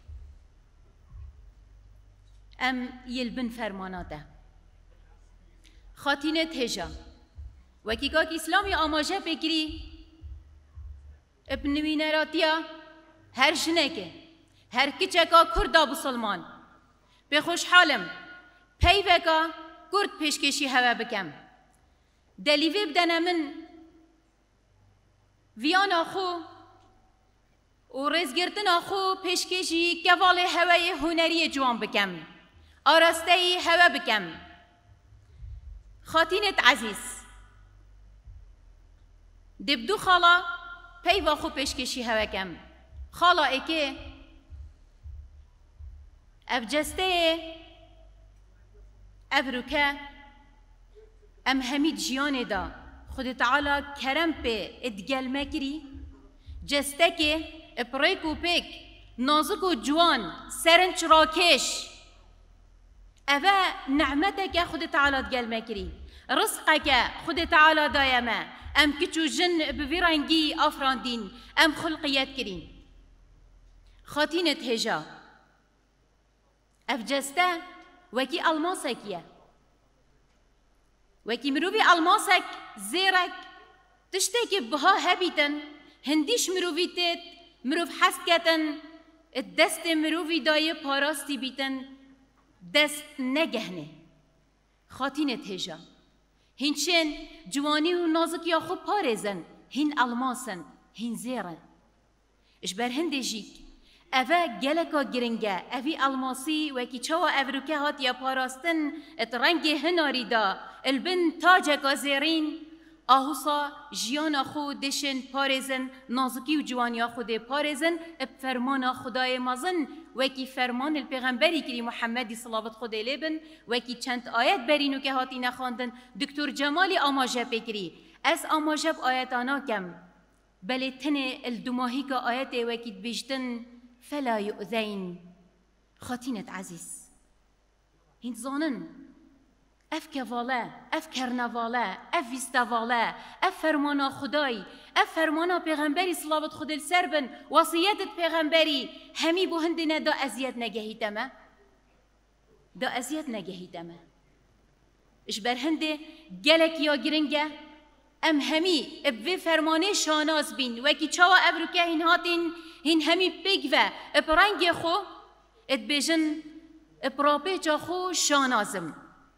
ام یلبن فرمانا ده خاتینه تهجا وکی که اسلامی آماجه بگیری ابن وینراتیا هر جنگه هر کچکا کردا بسلمان به خوشحالم پیوکا کرد پیشکشی هوا بکم دلیوی بدن من ویان آخو و رزگرتن آخو پیشکشی کوال هوای هنری جوان بکم آراسته هوا بکم خاتینت عزیز دبدو خالا پیوا خو پیشکشی هوا کم خالا اکه افجسته ابروکه ام همید جیان دا خود تعالی کرم په ادگل مکری جسته که اپریک و پیک نازک و جوان سرنچ راکش اوه نعمته که خود تعالی ادگل مکری رزقه که خود تعالی دایمه ام کچو جن بویرانگی آفراندین ام خلقیت کرین خاتینت هجا افجسته وکی الماسکیه وکی مروی الماسک زیرک تشته که بها هبیتن هندیش مروی تید مروف حست کتن دست مروی دای پاراستی بیتن دست نگهنه خاتینت هجا هینچن جوانی و نازکی خوب پارزن هین الماسن هین زیرن اش بر هنده جیک اوه گلکا گرنگه اوی الماسی وکی چوا افروکه هات یا پاراستن ات رنگ هناری دا البن تاجکا زیرین آهوسا جیانا خود دشن پارزن نازکی و جوانی خود پارزن اب فرمان خدای مازن وکی فرمان الپیغمبری کری محمدی صلوات خود لیبن وکی چند آیت برینو که هاتی نخواندن دکتر جمالی آماجه بکری از آماجه آیتانا کم بله تنه الدماهی که آیت وکی بجدن فلا يؤذين خاتینت عزیز هین زانن اف کواله اف کرنواله اف ویستواله اف فرمانا خدای اف فرمانا پیغمبری صلوات خود السربن وصیتت پیغمبری همی بو هندنا دا ازیت نگهیتمه دا ازیت نگهیتمه اش بر هنده گلک یا گرنگه ام همی ابوی فرمانه شاناز بین وکی چاوا ابروکه هین هاتین هین همی بگوه اپرنگ خو ات بیجن اپراپه جا خو شانازم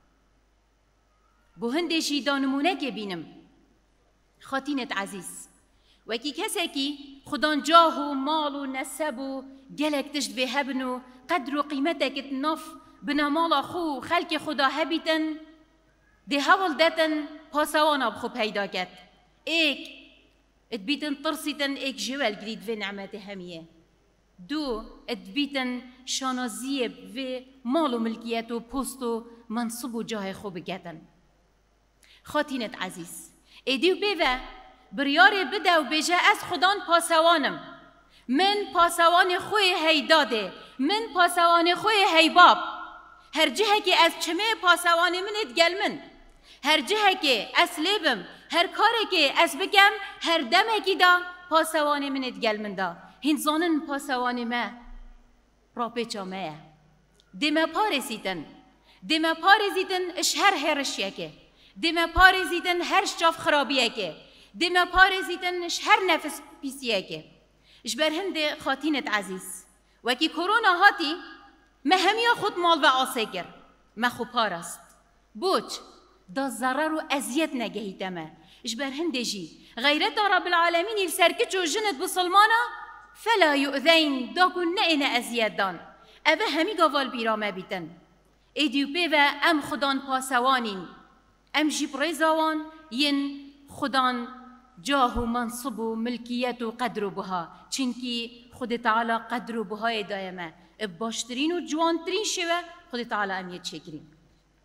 بو هنده جیدا نمونه که بینم خاتینت عزیز وکی کسی که خدان جاه و مال و نسب و گلک تشت به هبن و قدر و قیمتک اتناف بنا مال خو خلق خدا هبیتن ده هول دتن پاسوانا بخو پیدا کد ایک ات بیتن ترسیتن ایک جوال گرید و نعمت همیه دو ات بیتن شانازیه و مال و ملکیت و پست و منصب و جاه خو بگتن خاتینت عزیز ایدیو بیوه بریار بده و بیجه از خدان پاسوانم من پاسوان خوی هیداده من پاسوان خوی هیباب هر جهه که از چمه پاسوان منت گل من هر جهه که از لیبم هر کاری که از بگم هر دمه که دا پاسوان منت گل من دا هین زانن پاسوان ما راپیچا ما دم پارزیدن اش هر هرشیه که دم پارزیدن هر شاف خرابیه که دم پارزیدن اش هر نفس پیسیه که اش بر هند خاتینت عزیز وکی کرونا هاتی مهمیا خود مال و آسگر مخو پارست بوچ دا ضرر و اذیت نگهیتمه اش بر هند جی غیرت رب العالمین السرکچ و جنت بسلمانا فلا یؤذین دا کن نه اذیت دان اوه همی گوال بیرامه بیتن ایدیوپی و ام خدان پاسوانین ام جیب ریزاوان ین خدان جاه و منصب و ملکیت و قدر و بها چنکی خود تعالی قدر و بهای دایمه باشترین و جوانترین شوه خود تعالی امیت شکرین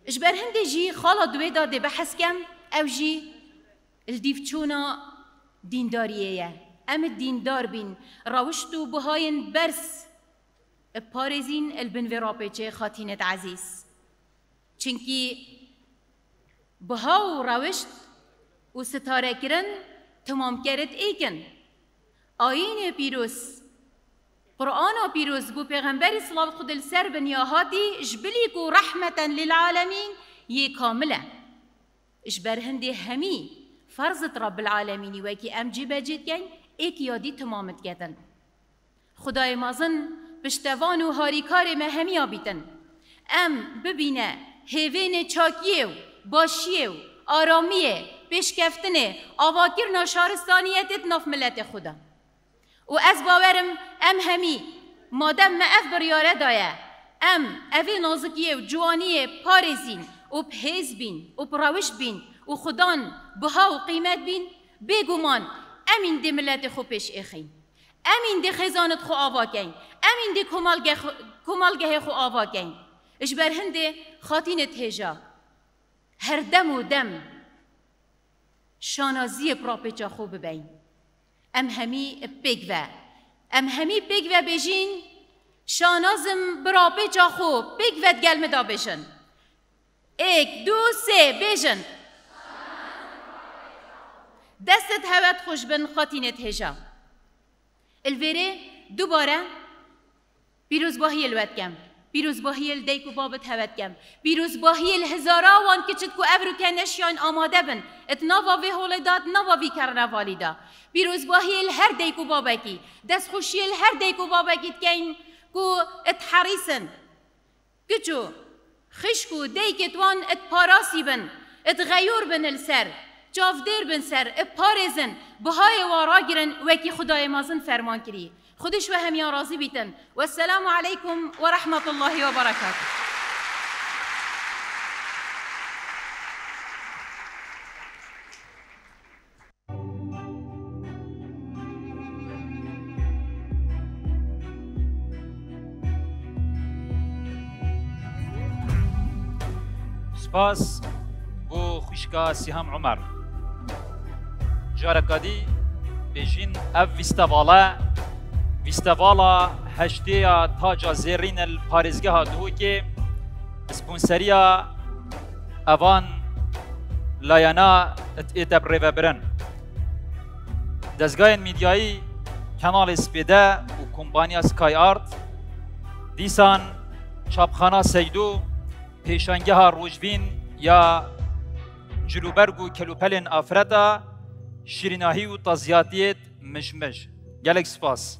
اجبر هندي جي خالا دوي داده بحث كم او جي الديف چونا دینداریه ام دیندار بین روشتو بهاین برس پارزین البن وراپچه خاتینت عزیز چنکی بها و روشت و ستاره کرن تمام کرد ایکن آیین پیروز قرآن پیروز بو پیغمبری صلوات خود السر بنیاهاتی جبلی کو رحمتا للعالمین یه کامله اجبر هندی همی فرضت رب العالمین وکی ام جیبه جید گن ایک یادی تمامت گدن خدای مازن پشتوان و هاریکار مهمی آبیتن ام ببینه هیوین چاکیه و باشیه و آرامیه پیشکفتنه آواکرنا شارستانیتت ناف ملت خدا و از باورم ام همی مادم ما اف بریاره دایه ام اوی نازکیه و جوانیه پارزین و پهیز بین و پراوش بین و خدان بها و قیمت بین بگومان امین دی ملت خو پیش اخین امین دی خزانت خو آوا کن امین دی کمالگه خو آوا کن اجبر هنده خاتینت هجا هر دم و دم شانازی پراپیچا خو ببین ام همی بگوه بجین شانازم پراپیچا خو بگوه گلمه دا بجن ایک دو سه بجن دستت هوت خوش بن خاتینت هجا الویره دوباره پیروز باهی الوت کم پیروز باهی الدیک و بابت هوت کم پیروز باهی الهزارا وان کچت کو ابرو کنش یان آماده بن ات نواوی هولداد نواوی کرنوالی دا پیروز باهی الهر دیک و بابکی دست خوشی الهر دیک و بابکی تکین کو ات حریسن کچو خشکو دیکت وان ات پاراسی بن ات غیور بن السر جافدیر بن سر پارزن بهای وارا گیرن وکی خدای مازن فرمان کری خودش و همیا راضی بیتن و السلام علیکم و رحمت الله و برکاته سپاس بو خوشکا سیهام عمر جارکادی بجین اف ویستوالا هشتیا تاجا زیرین الپارزگه ها دو که سپونسریا اوان لایانا اتیتب ریوه برن دزگاه میدیایی کانال سپیده و کمپانیا سکای آرت دیسان چاپخانه سیدو پیشانگه ها روجبین یا جلوبرگ و کلوپلین آفردا شیریناهی و تازیاتیت مشمش گلک سپاس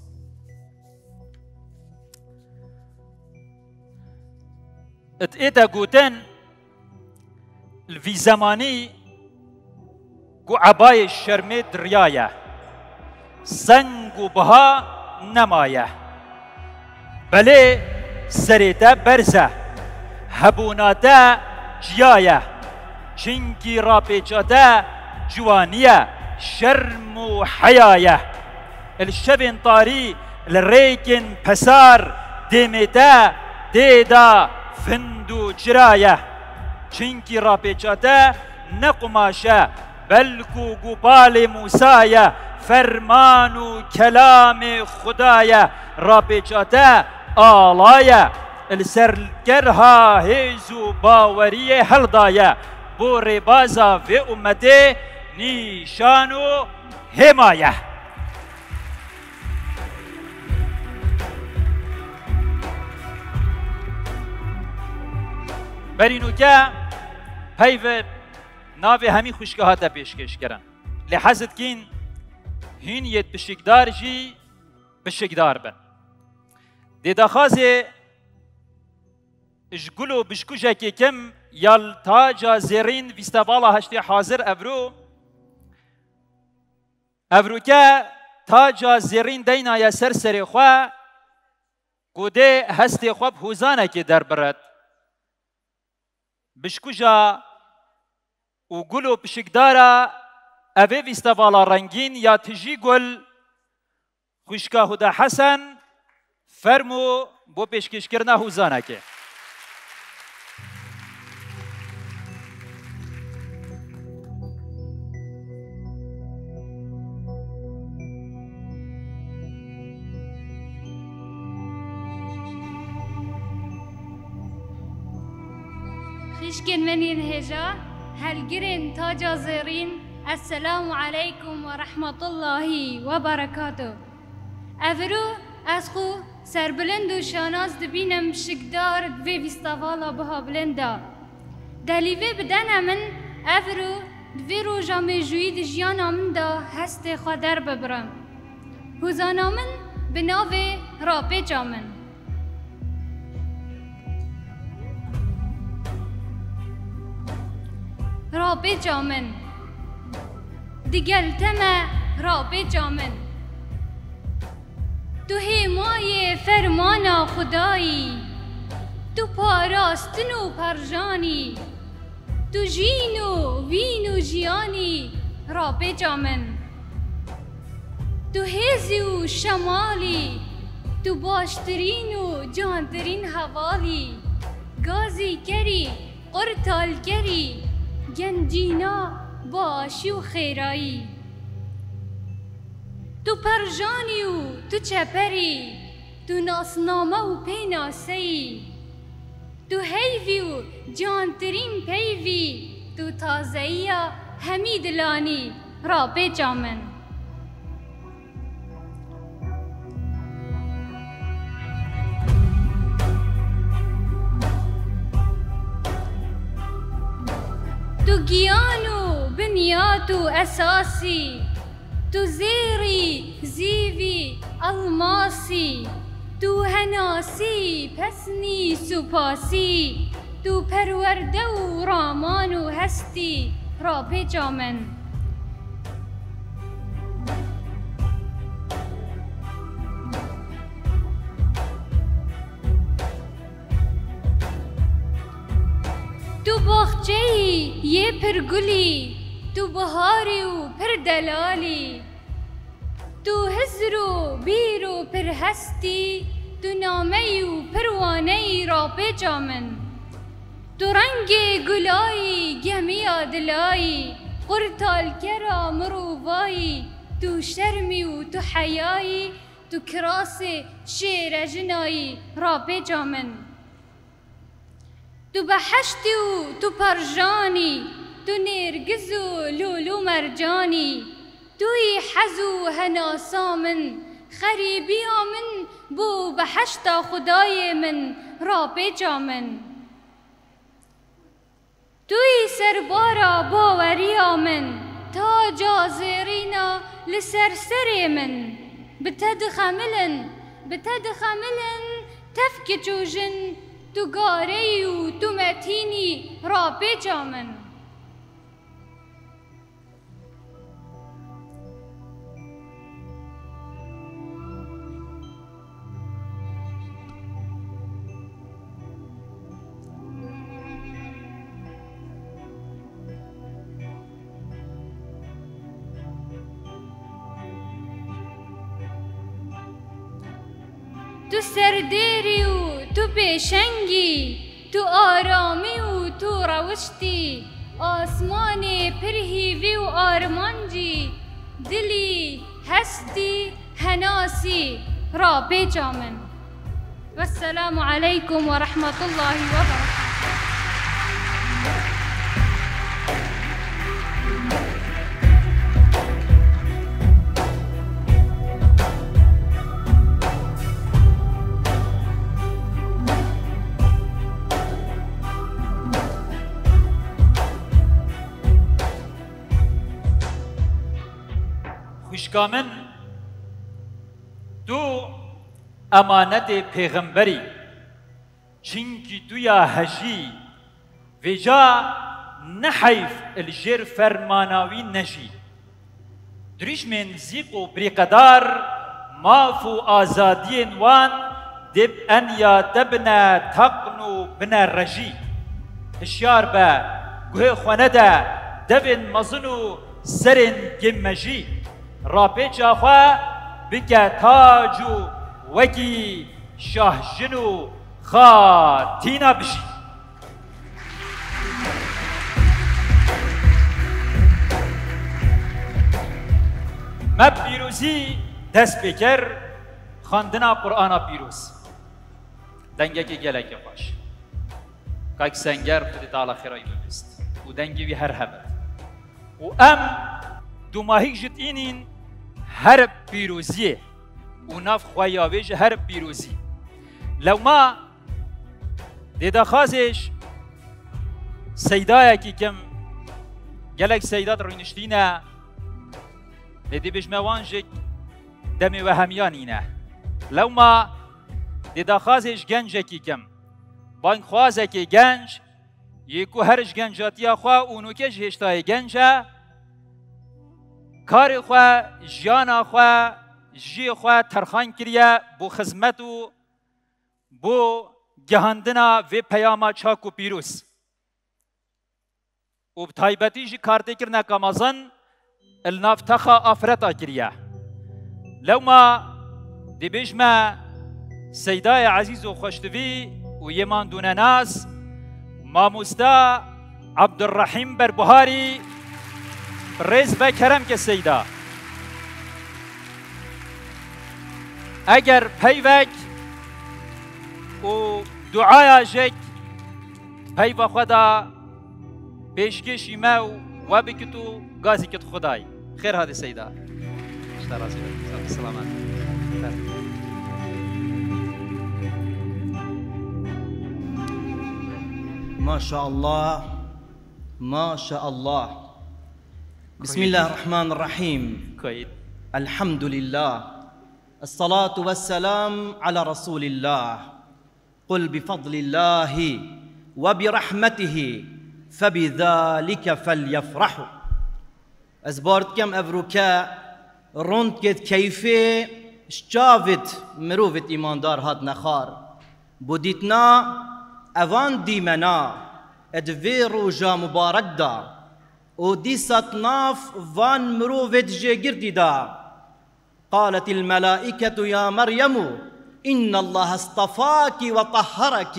اتئتا گوتن الفي زماني قو عباية الشرمي درياية سنگ بها نماية بلي سريتا برزة هبوناتا جياية چنكي رابيجاتا جوانية شرم وحياية الشبن طاري الريكن بسار ديمتا ديدا فندو جراية چنكي رابيجاتا نقماشا بلكو قبال موسايا فرمان كلام خدايا رابيجاتا آلايا السركرها هيزو باوريه هلدايا بوري بازا في أمتي نيشانو حماية برينوكا هيف ناوي همي خوشگاهاتا پیشکش کرن لحظت كين هين يت بشكدار جي بشكدار بن دي داخازي اشگلو بشکوشا که کم یال تاجا زیرین ویستابالا هشتی حاضر افرو که تاجا زیرین دینا یا سر خواه گوده هستی خواب هوزانه که در برد بشکوشا و گلو بشکدارا اوه ویستابالا رنگین یا تجی گل خوشکا هدا حسن فرمو بو پیشکش کرنا هوزانه که خشكن منين هجا هالجرين تاجا زيرين السلام عليكم ورحمة الله وبركاته أفرو أسخو سربلند و شاناز دبینم شکدار دوی ویستاوالا بها بلندا دلیوه بدن من افرو دوی روژا مجوی دجیانا من دا هست خودر ببرم هوزانا من بناوه راپی جامن راپی جامن دیگلتمه راپی جامن تو همای فرمان خدایی تو پاراستن و پرجانی تو جین و وین و جیانی را بجامن تو هزی و شمالی تو باشترین و جانترین حوالی گازی کری قرطال کری گنجینا باشی و خیرایی تو پرجانی و تو چپری تو ناسنامه و پیناسی تو هیوی و جانترین پیوی تو تازهی همی دلانی را بجامن تو گیان و بنیاد و اساسی تو زیری زیوی الماسی تو هناسی پسنی سپاسی تو پرورده و رامان و هستی را بجامن تو باغچه‌ای یه پرگلی تو بهاری و پر دلالی تو هزر و بیر و پر هستی تو نامه و پروانه را بجامن تو رنگ گلایی گمی دلایی قرطال کرا مروایی تو شرمی و تو حیایی تو کراس شیر جنایی را بجامن تو بحشتی و تو پرجانی تو نرگز و لولو مرجانی توی حزو هناسا من خریبی من بو بحشتا خدای من را بجامن توی سربارا باوری من تا جازرینا لسرسر من بتدخملن تفك جوجن تو گاری و تو متینی را بجامن تو سردیری و تو پیشنگی تو آرامی و تو روشتی آسمان پرهیوی و آرمانجی دلی هستی هناسی را بجامن والسلام علیکم و رحمت الله و برکاته خوشکامن دو امانت پیغمبری چینکی دویا هجی ویجا نحیف الجر فرماناوی نجی دریش من زیق و بریقدار مافو آزادی وان دب انیا دبنا تقنو بنا رجی هشیار با گوه خونده دبن مزنو سرن گمجی رابط آخوا بکه تاجو وکی شاه جنو خاتینا بشی ما پیروزی دست بکر خواندنا قرآن پیروز دنگه که گلک باش كاك سنجر خدي تعالى خيراي ببست ودنجي بي هر هبر وام دوماهيك جتينين هر بيروزيه وناف خوايا بيج هر بيروزي لو ما ديدا خازش سيدايا كي كم جالك سيدات رينشتينا ديدي بيج موانجك دمي وهميانينا لو ما ديدا خازش گنجكي كم بانك خوازكي گنج يكو هرش گنجاتيا خوا اونوكش هشتاي گنجا كار خوا جيانا خوا جي خوا ترخان كريا بو خزمتو بو گهاندنا و پیاما چاکو پیروس و بتایبتی جی کارتی کرنا کامازن النافتخا آفرتا کریا لو ما دی بیجما سیدای عزیز و خوشتوی و یمان دون ناس ماموستا عبدالرحیم بربهاری رز و کرم که سیدا اگر پیوک و دعایا جک پیو خدا پیشکشی ما و بکتو گازی کت خدای خیر هذه سیدا سلامات ما شاء الله ما شاء الله بسم الله الرحمن الرحيم الحمد لله الصلاة والسلام على رسول الله قل بفضل الله وبرحمته فبذلك فليفرحوا أزبارت كم أفروكا روند كت كيفي شجافت مروفت إيمان دار هاد نخار بوديتنا أوان ديمنا ادفي روجا مبارك دا ودي ساتناف فان مروفت جيجردي دا قالت الملائكة يا مريم إن الله اصطفاك وطهرك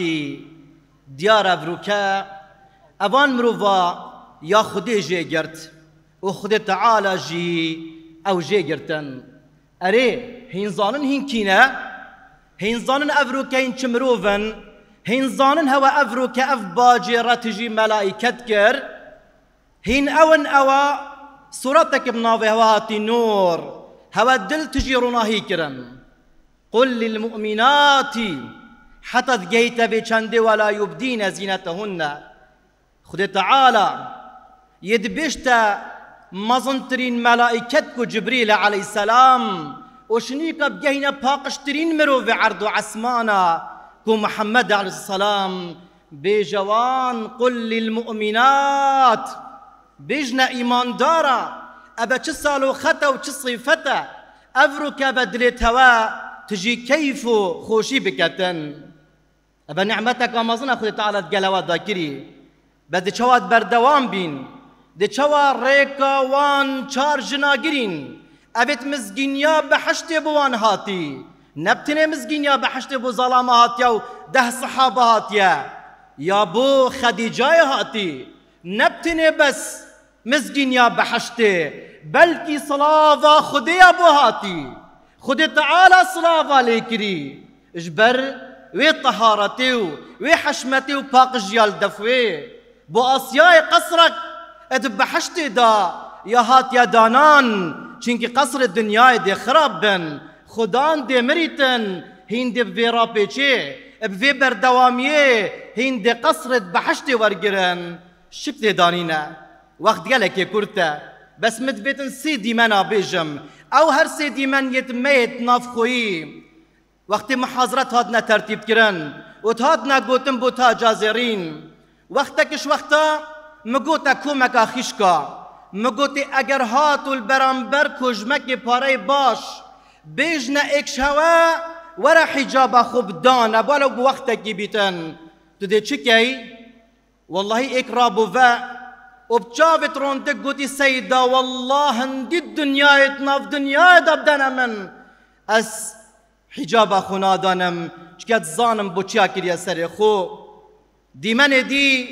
ديار أفروكا أوان مروفا يا خدي جيجرت وخدي تعالى جي أو جيجرتن أري هين ظانن هين كينا هين ظانن أفروكا هين چمروفن هين ظانن هوا أفروكا أف باجرة تجي ملائكت كر هين أون أوا صورتك بناوي هواتي نور هوا الدل تجي رناهي كرن قل للمؤمنات حتى تجيت بچند ولا يبدين زينتهن خد تعالى يدبشت مزنترين ملائكتك جبريل عليه السلام وشنيك بجينا باقشترين مرو في عرض عسمانا كو محمد عليه السلام بجوان قل للمؤمنات بجنا إيمان دارا أبا تسالو خطا وتصيفتا أفرك بدلت هوا تجي كيفو خوشي بكتن أبا نعمتك ومظنة خذ تعالى تقلوا ذاكري بدي شواد بردوان بين دي شوا ريكا وان چار جناگرين أبت مزگينيا بحشت بوان هاتي نبتني مزگينيا بحشت بو ظلام هاتيا ده صحابة هاتيا يا بو خديجة هاتي نبتني بس مزگينيا بحشت بلكي صلافة خدي أبو هاتي خدي تعالى صلافة ليكري اجبر وي طهارتي وي حشمتي وباق جيال دفوي بو أصياي قصرك اتبحشت دا يا هات يا دانان چونكي قصر الدنيا دي خرابن خدان دي مريتن هين دي بفيرا بيچي بفي بردواميه هين دي قصر اتبحشت ورگرن شبت دانينا وقت قالك يا كورتا بس متبيتن سيدي منا بيجم او هر سيدي من يتميت نافخوي وقت محاضرات هادنا ترتيب كرن وتهادنا قوتن بوتا جازرين وقتكش وقتا مگوتا کومک آخیشکا مگوتی اگر هاتو البرانبر کجمک پاره باش بیجنا اکش هوا ورا حجاب خوب دان ابالو بوقتکی بیتن تو دی چی کی؟ والله اکرابو و وبجابت روندك قوتي سيدة والله هندي الدنيا يتناف دنيا دبدنا من اس حجاب اخونا دانم شكات زانم بوچيا كريا سري خو دي من دي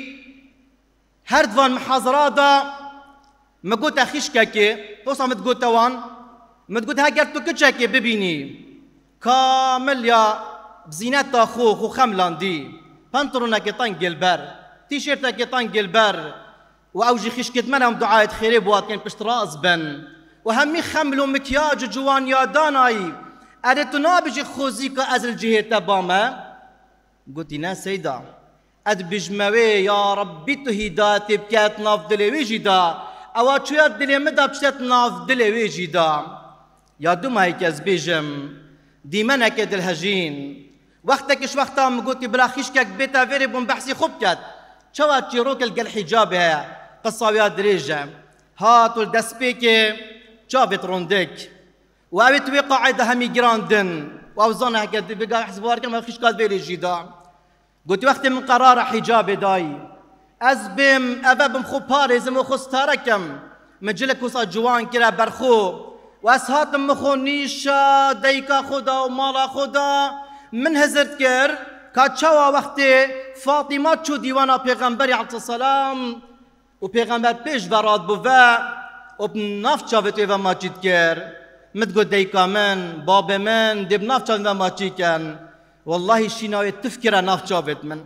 هر دوان محاضرادا مگوت اخیش که توسا متگوت وان متگوت هاگر تو کچه که ببینی کامل یا بزینت تا خو خملاندی پانترونه که تنگل بر تيشيرتك طنق البر وأوجي خشكت منهم دعاية خيري بوات كان بشت راس بن وهمي خملوا مكياج جوان يا داناي أردت نابجي خوزيك أزل جهة تباما قلت نا سيدا أد بجموي يا ربي تهيداتي بكات ناف دلوي جدا أو شويات دلي مدى بشتت ناف دلوي جدا يا دوم هيك أزبيجم ديمانا كد الهجين وقتكش وقتا مقولتي بلا خشكك بيتا فيري بون بحسي خبكت شوات جيروك القل حجابها قصاويا دريجة هاتو الدسبيكي شافت روندك وابت وي قاعدة همي جراندن وأوزانا هكا بقى حسبوار كما خشكات فيري جدا قلت وقت من قرار حجابي داي أزبم أبابم خو باريزم وخو ستاركم مجلك وصا جوان كرا برخو وأسهاتم مخو نيشا ديكا خدا ومالا خدا من هزرت كر كاتشوا وقت فاطمة شو ديوانا پیغمبر عليه السلام و پیغمبر پیش براد بوه و بناف چاوت و ماچید کر متگو دیکا من باب من دی بناف چاوت و ماچی کن والله شیناوی تفکر ناف چاوت من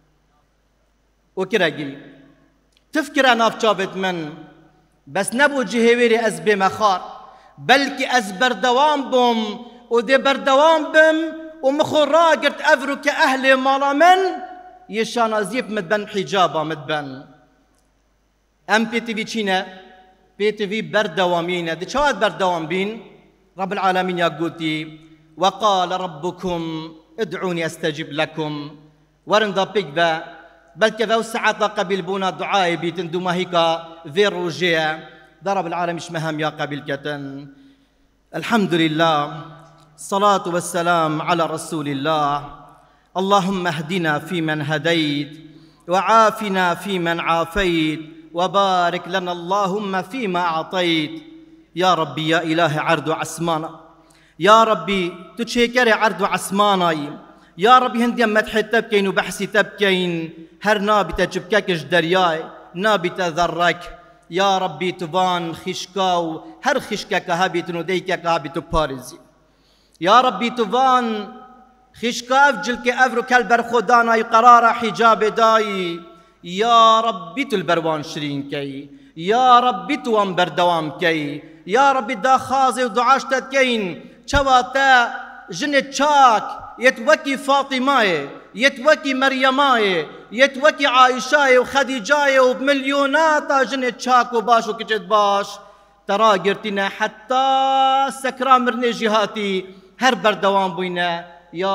و کرا گیری تفکر ناف چاوت من بس نبو جهویری از بمخار بلکه از بردوام بم و دی بردوام بم ومخور راقرت أفرو كأهل مالا من يشان أزيب مدبن حجابا مدبن أم بي تي في تشينا بي تي في بردوامين دي شواد بردوام بين رب العالمين يا قوتي وقال ربكم ادعوني أستجب لكم ورندا بيكبا بل كذا وساعة قبل بونا دعاء بيتن دوما هيكا ذي الرجية رب العالمين مهم يا قبل كتن الحمد لله الصلاة والسلام على رسول الله اللهم اهدنا فيمن هديت وعافنا فيمن عافيت وبارك لنا اللهم فيما أعطيت يا ربي يا إله عرض عسمانا يا ربي تشيكري عرض عسمانا يا ربي هندي مدح تبكين وبحسي تبكين هر نابتة جبككش درياي نابتة ذرك يا ربي تبان خشكاو هر خشكك هابت نديكك هابت بارزي يا ربي تفان خشكاف جلك أفرو كالبر خدانا قرار حجاب داي يا ربي تلبروان شرين كي يا ربي توان بردوام كي يا ربي دا خازي ودعاشتت كين شواتا جنة شاك يتوكي فاطمة يتوكي مريماي يتوكي عائشة وخديجة وبمليونات جنة شاك وباش وكجد باش ترى قرتنا حتى سكرا مرني جهاتي هر بردوام بوينا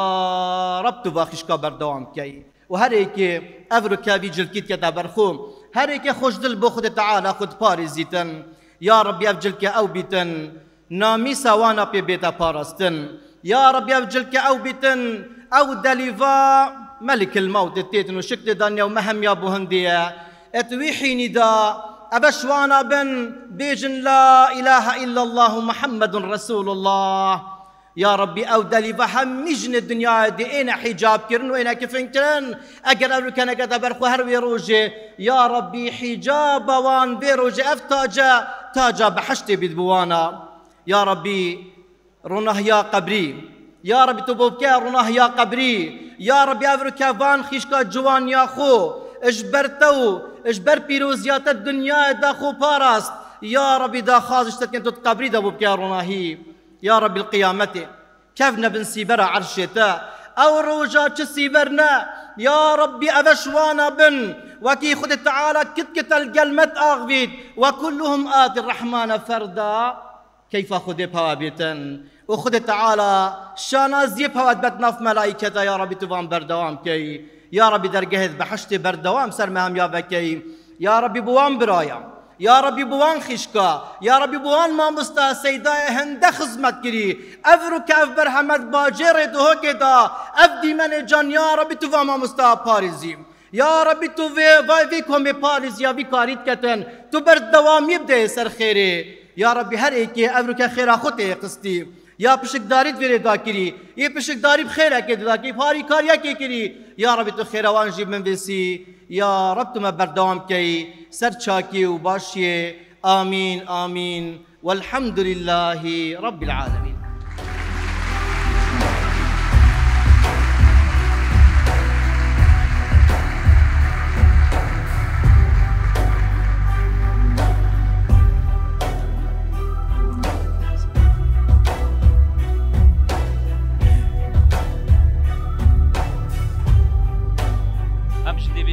يا رب تباخشكا بردوام كي وهر هيك افرو كافي جلكيت كتا برخوم هر هيك خوش دل بو خد تعالى خد باريزيتن يا رب يفجلك او بيتن نامي سوانا بي بيتا باراستن يا رب يفجلك او بيتن او دليفا ملك الموت التيتن وشكت دانيا ومهم يا ابو هندية اتويحي نداء أبشوانا بن بيجن لا إله إلا الله محمد رسول الله يا ربي أو دلي فهم مجن الدنيا دي إينا حجاب كرن وإينا كفن كرن أقل أبرو كان قد أبرخو هروي روجي يا ربي حجاب وان بيروجي أفتاجا تاجا بحشتي بدبوانا يا ربي رونه يا قبري يا ربي تبوبكا رونه يا قبري يا ربي أبرو كافان خيشكا جوان يا خو اجبرتو اجبر بيروزيات الدنيا داخو باراست يا ربي دا خازش تكن تتقبري دا بوبكا روناهي يا ربي القيامة كيفنا بنسيبرا عرشتا او روجا تسيبرنا يا ربي ابشوانا بن وكي خد تعالى كتكت القلمت اغفيت وكلهم آتي الرحمن فردا كيف خد بهابيتن وخد تعالى شانا زيبها وادبتنا في ملائكة يا ربي تفهم بردوام كي يا ربي درجهد بحشتي بردوام سرمهم يا بكي يا ربي بوان برايا يا ربي بوان خشكا يا ربي بوان ما مستا سيداي هند خزمت كري افرك افبر حمد باجر دو كدا افدي من جان يا ربي تو ما مستا باريزي يا ربي تو في كوم باريز يا في كاريت كتن تو بردوام يبدا سر خيري يا ربي هر ايك افرك خير اخوتي قستي يا بشك داريت فيري داكري يا بشك داري بخير اكيد داكي فاري كاريا كي يا ربي تو خير وان جيب من بيسي يا رب تما بردوام كي سر شاكي وباشي آمين آمين والحمد لله رب العالمين.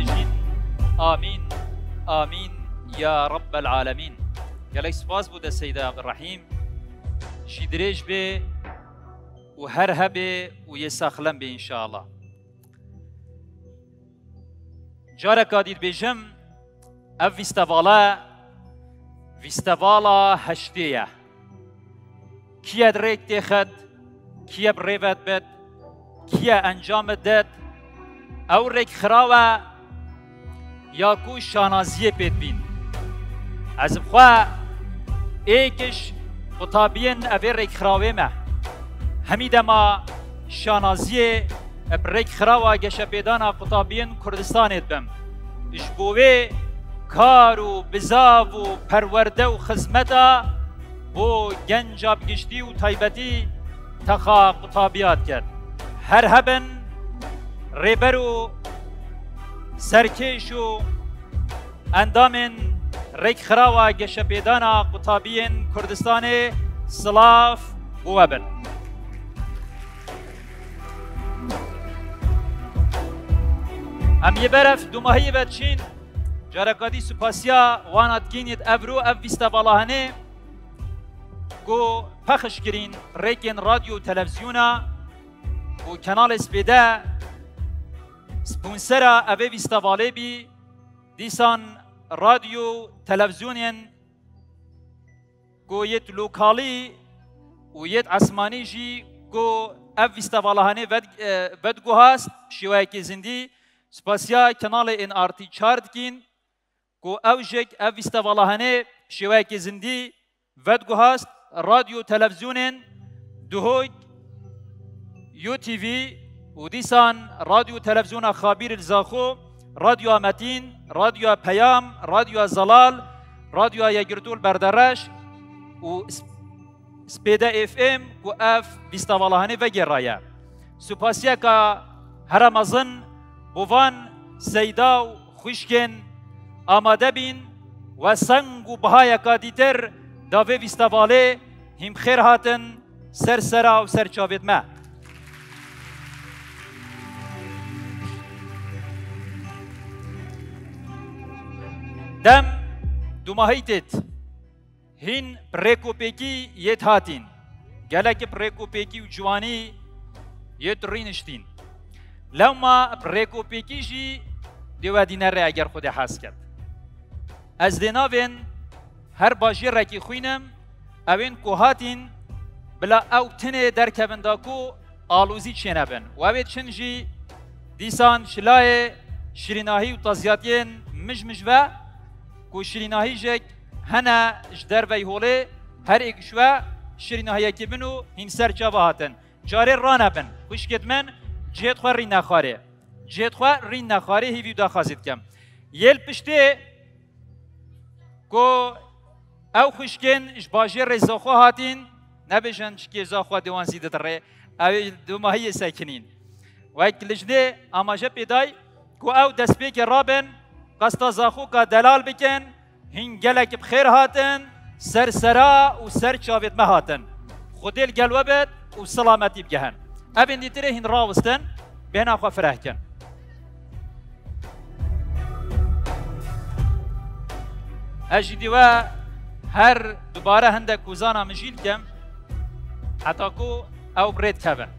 بيجين آمين آمين يا رب العالمين. قالك سباس بود السيد عبد الرحيم شي دريج بي وهر هبه ويساخلن بي إن شاء الله. جارة قاديد بيجم اف فيستفالا هشتية كيا دريك تيخد كيا بريفت بد كيا انجام دد او ريك خراوة ياكو شانازية بيت بين از بخوا ايكش قطابين اوه ريك خراوة ما هميدا ما شانازية بريك خراوة گشه پیدانا قطابين كردستان ادبم اجبوه کارو بزاو پرورده و خدمتا بو گنجا بگشتی و تایبتی تخا قطابیات کرد. هر هبن ریبرو سرکیشو اندامن ریک خراوه گشه پیدانا قطابین کردستان سلاف بوابن. ام یه برف دو ماهی بچین جارکادی سپاسیا وانات گینید افرو اف ویستابالاهنه گو پخش کرین ریکن رادیو و تلویزیونا و کانال اسپیده سپونسرا اوه ویستاباله بی دیسان رادیو تلویزیونین گو یت لوکالی و یت عثمانی جی گو اف ویستابالاهنه ود گو هست شوای که زندی سپاسیا کانال این آرتی چارد کین کو اوجک او استوالهانه شوای که زندی ودگو هست رادیو تلویزیونن دهوگ یو تی وی و دیسان رادیو تلویزیون خابیر الزاخو رادیو متین رادیو پیام رادیو زلال رادیو یگرتول بردرش و سپیده اف ام کو اف استوالهانه وگرایه سپاسیا که هر مزن بوان سیدا و خوشکن آماده بین و سنگ و بهای کادیتر داوه ویستواله هم خیر هاتن سر سرا و سر چاوید ما. دم دو ماهیتت هین پریکو پیکی یت هاتین گلک پریکو پیکی و جوانی یت رینشتین لما پریکو پیکی جی دیو دینه را اگر خود حس کرد از دناوین هر باجی رکی خوینم اوین کوهاتین بلا او تنه در کبنداکو آلوزی چینه بن و اوید چنجی دیسان شلای شریناهی و تازیاتین مجمج و کو شریناهی جک هنه جدر وی هوله هر اکشوه شریناهی که بنو هین سر چابه هاتن جاره رانه بن خوش کت من جهت خواه رین نخاره جهت خواه رین نخاره هیویو دا خازید کم یل پشته کو او خوشکن اش باجی رزاخو هاتین نبیشن چکی زاخو دیوان زیده تره او دو ماهی ساکنین و ایک لجنه آماجه پیدای کو او دست پیک رابن قستا زاخو که دلال بکن هنگلک بخیر هاتن سر سرا و سر چاوید ما هاتن خودیل گلوه بد و سلامتی بگهن اوین دیتره هن راوستن بهنا خواه فرح کن اجی دیوه هر دوباره هنده کوزانا مجیل کم حتی کو او برید کبن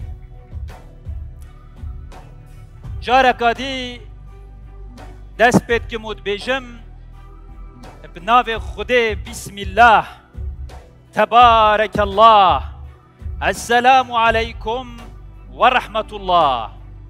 جارکادی دست پید که مود بیجم بناو خوده بسم الله تبارك الله السلام عليكم ورحمة الله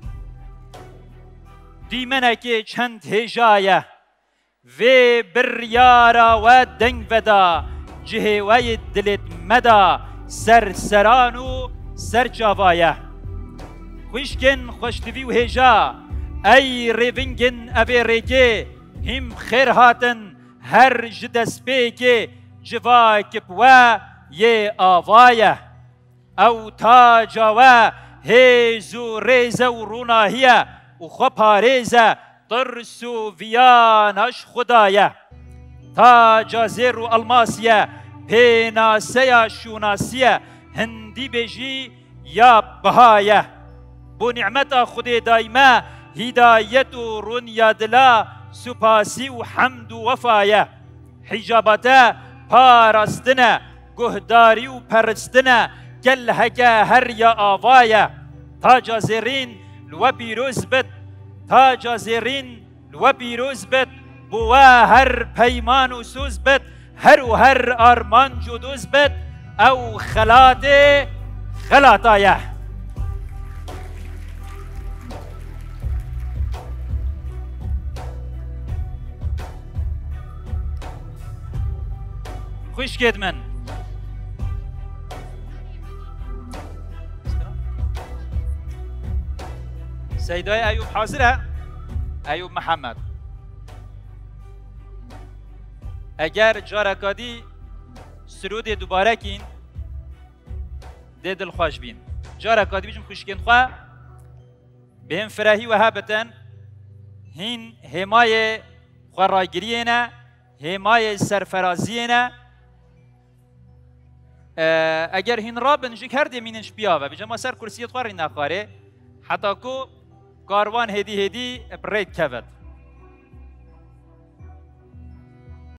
دیمنه چند هجایه و بریارا و دنگ ودا جهوی دلت مدا سر سرانو سر جاوایه خوشکن خوشتوی و هجا ای ریونگن اوی ریگه هم خیر هاتن هر جدس پیکه جواکب و یه آوایه او تاجا و هیزو ریزه و روناهیه و خپاریزه ترسو ویانش خدایه تاجا زیر و الماسیه پیناسیه شوناسیه هندی بجی یا بهایه بو نعمت خود دایمه هدایت و رونیا دلا سپاسی و حمد و وفایه حجابتا پارستنه گهداری و پرستنه گل هکه هر یا آوایه تاج زرین لو پیروز بد تاج زرین لو پیروز بد بوا هر پیمان و سوز بد هر آرمان جدوز بد او خلات خلاتایه خوش کد من سیدای ایوب حاضره ایوب محمد اگر جارکادی سرود دوباره کین ده دل خوش بین جارکادی بیجم خوش کن خواه بهم فرهی و هابتن هین همای خورایگریه همای سرفرازیه اگر هین را بنجک هر دمینش بیاوه بیجم سر کرسیت خواری نخواره حتی کو کاروان هدی برید کبد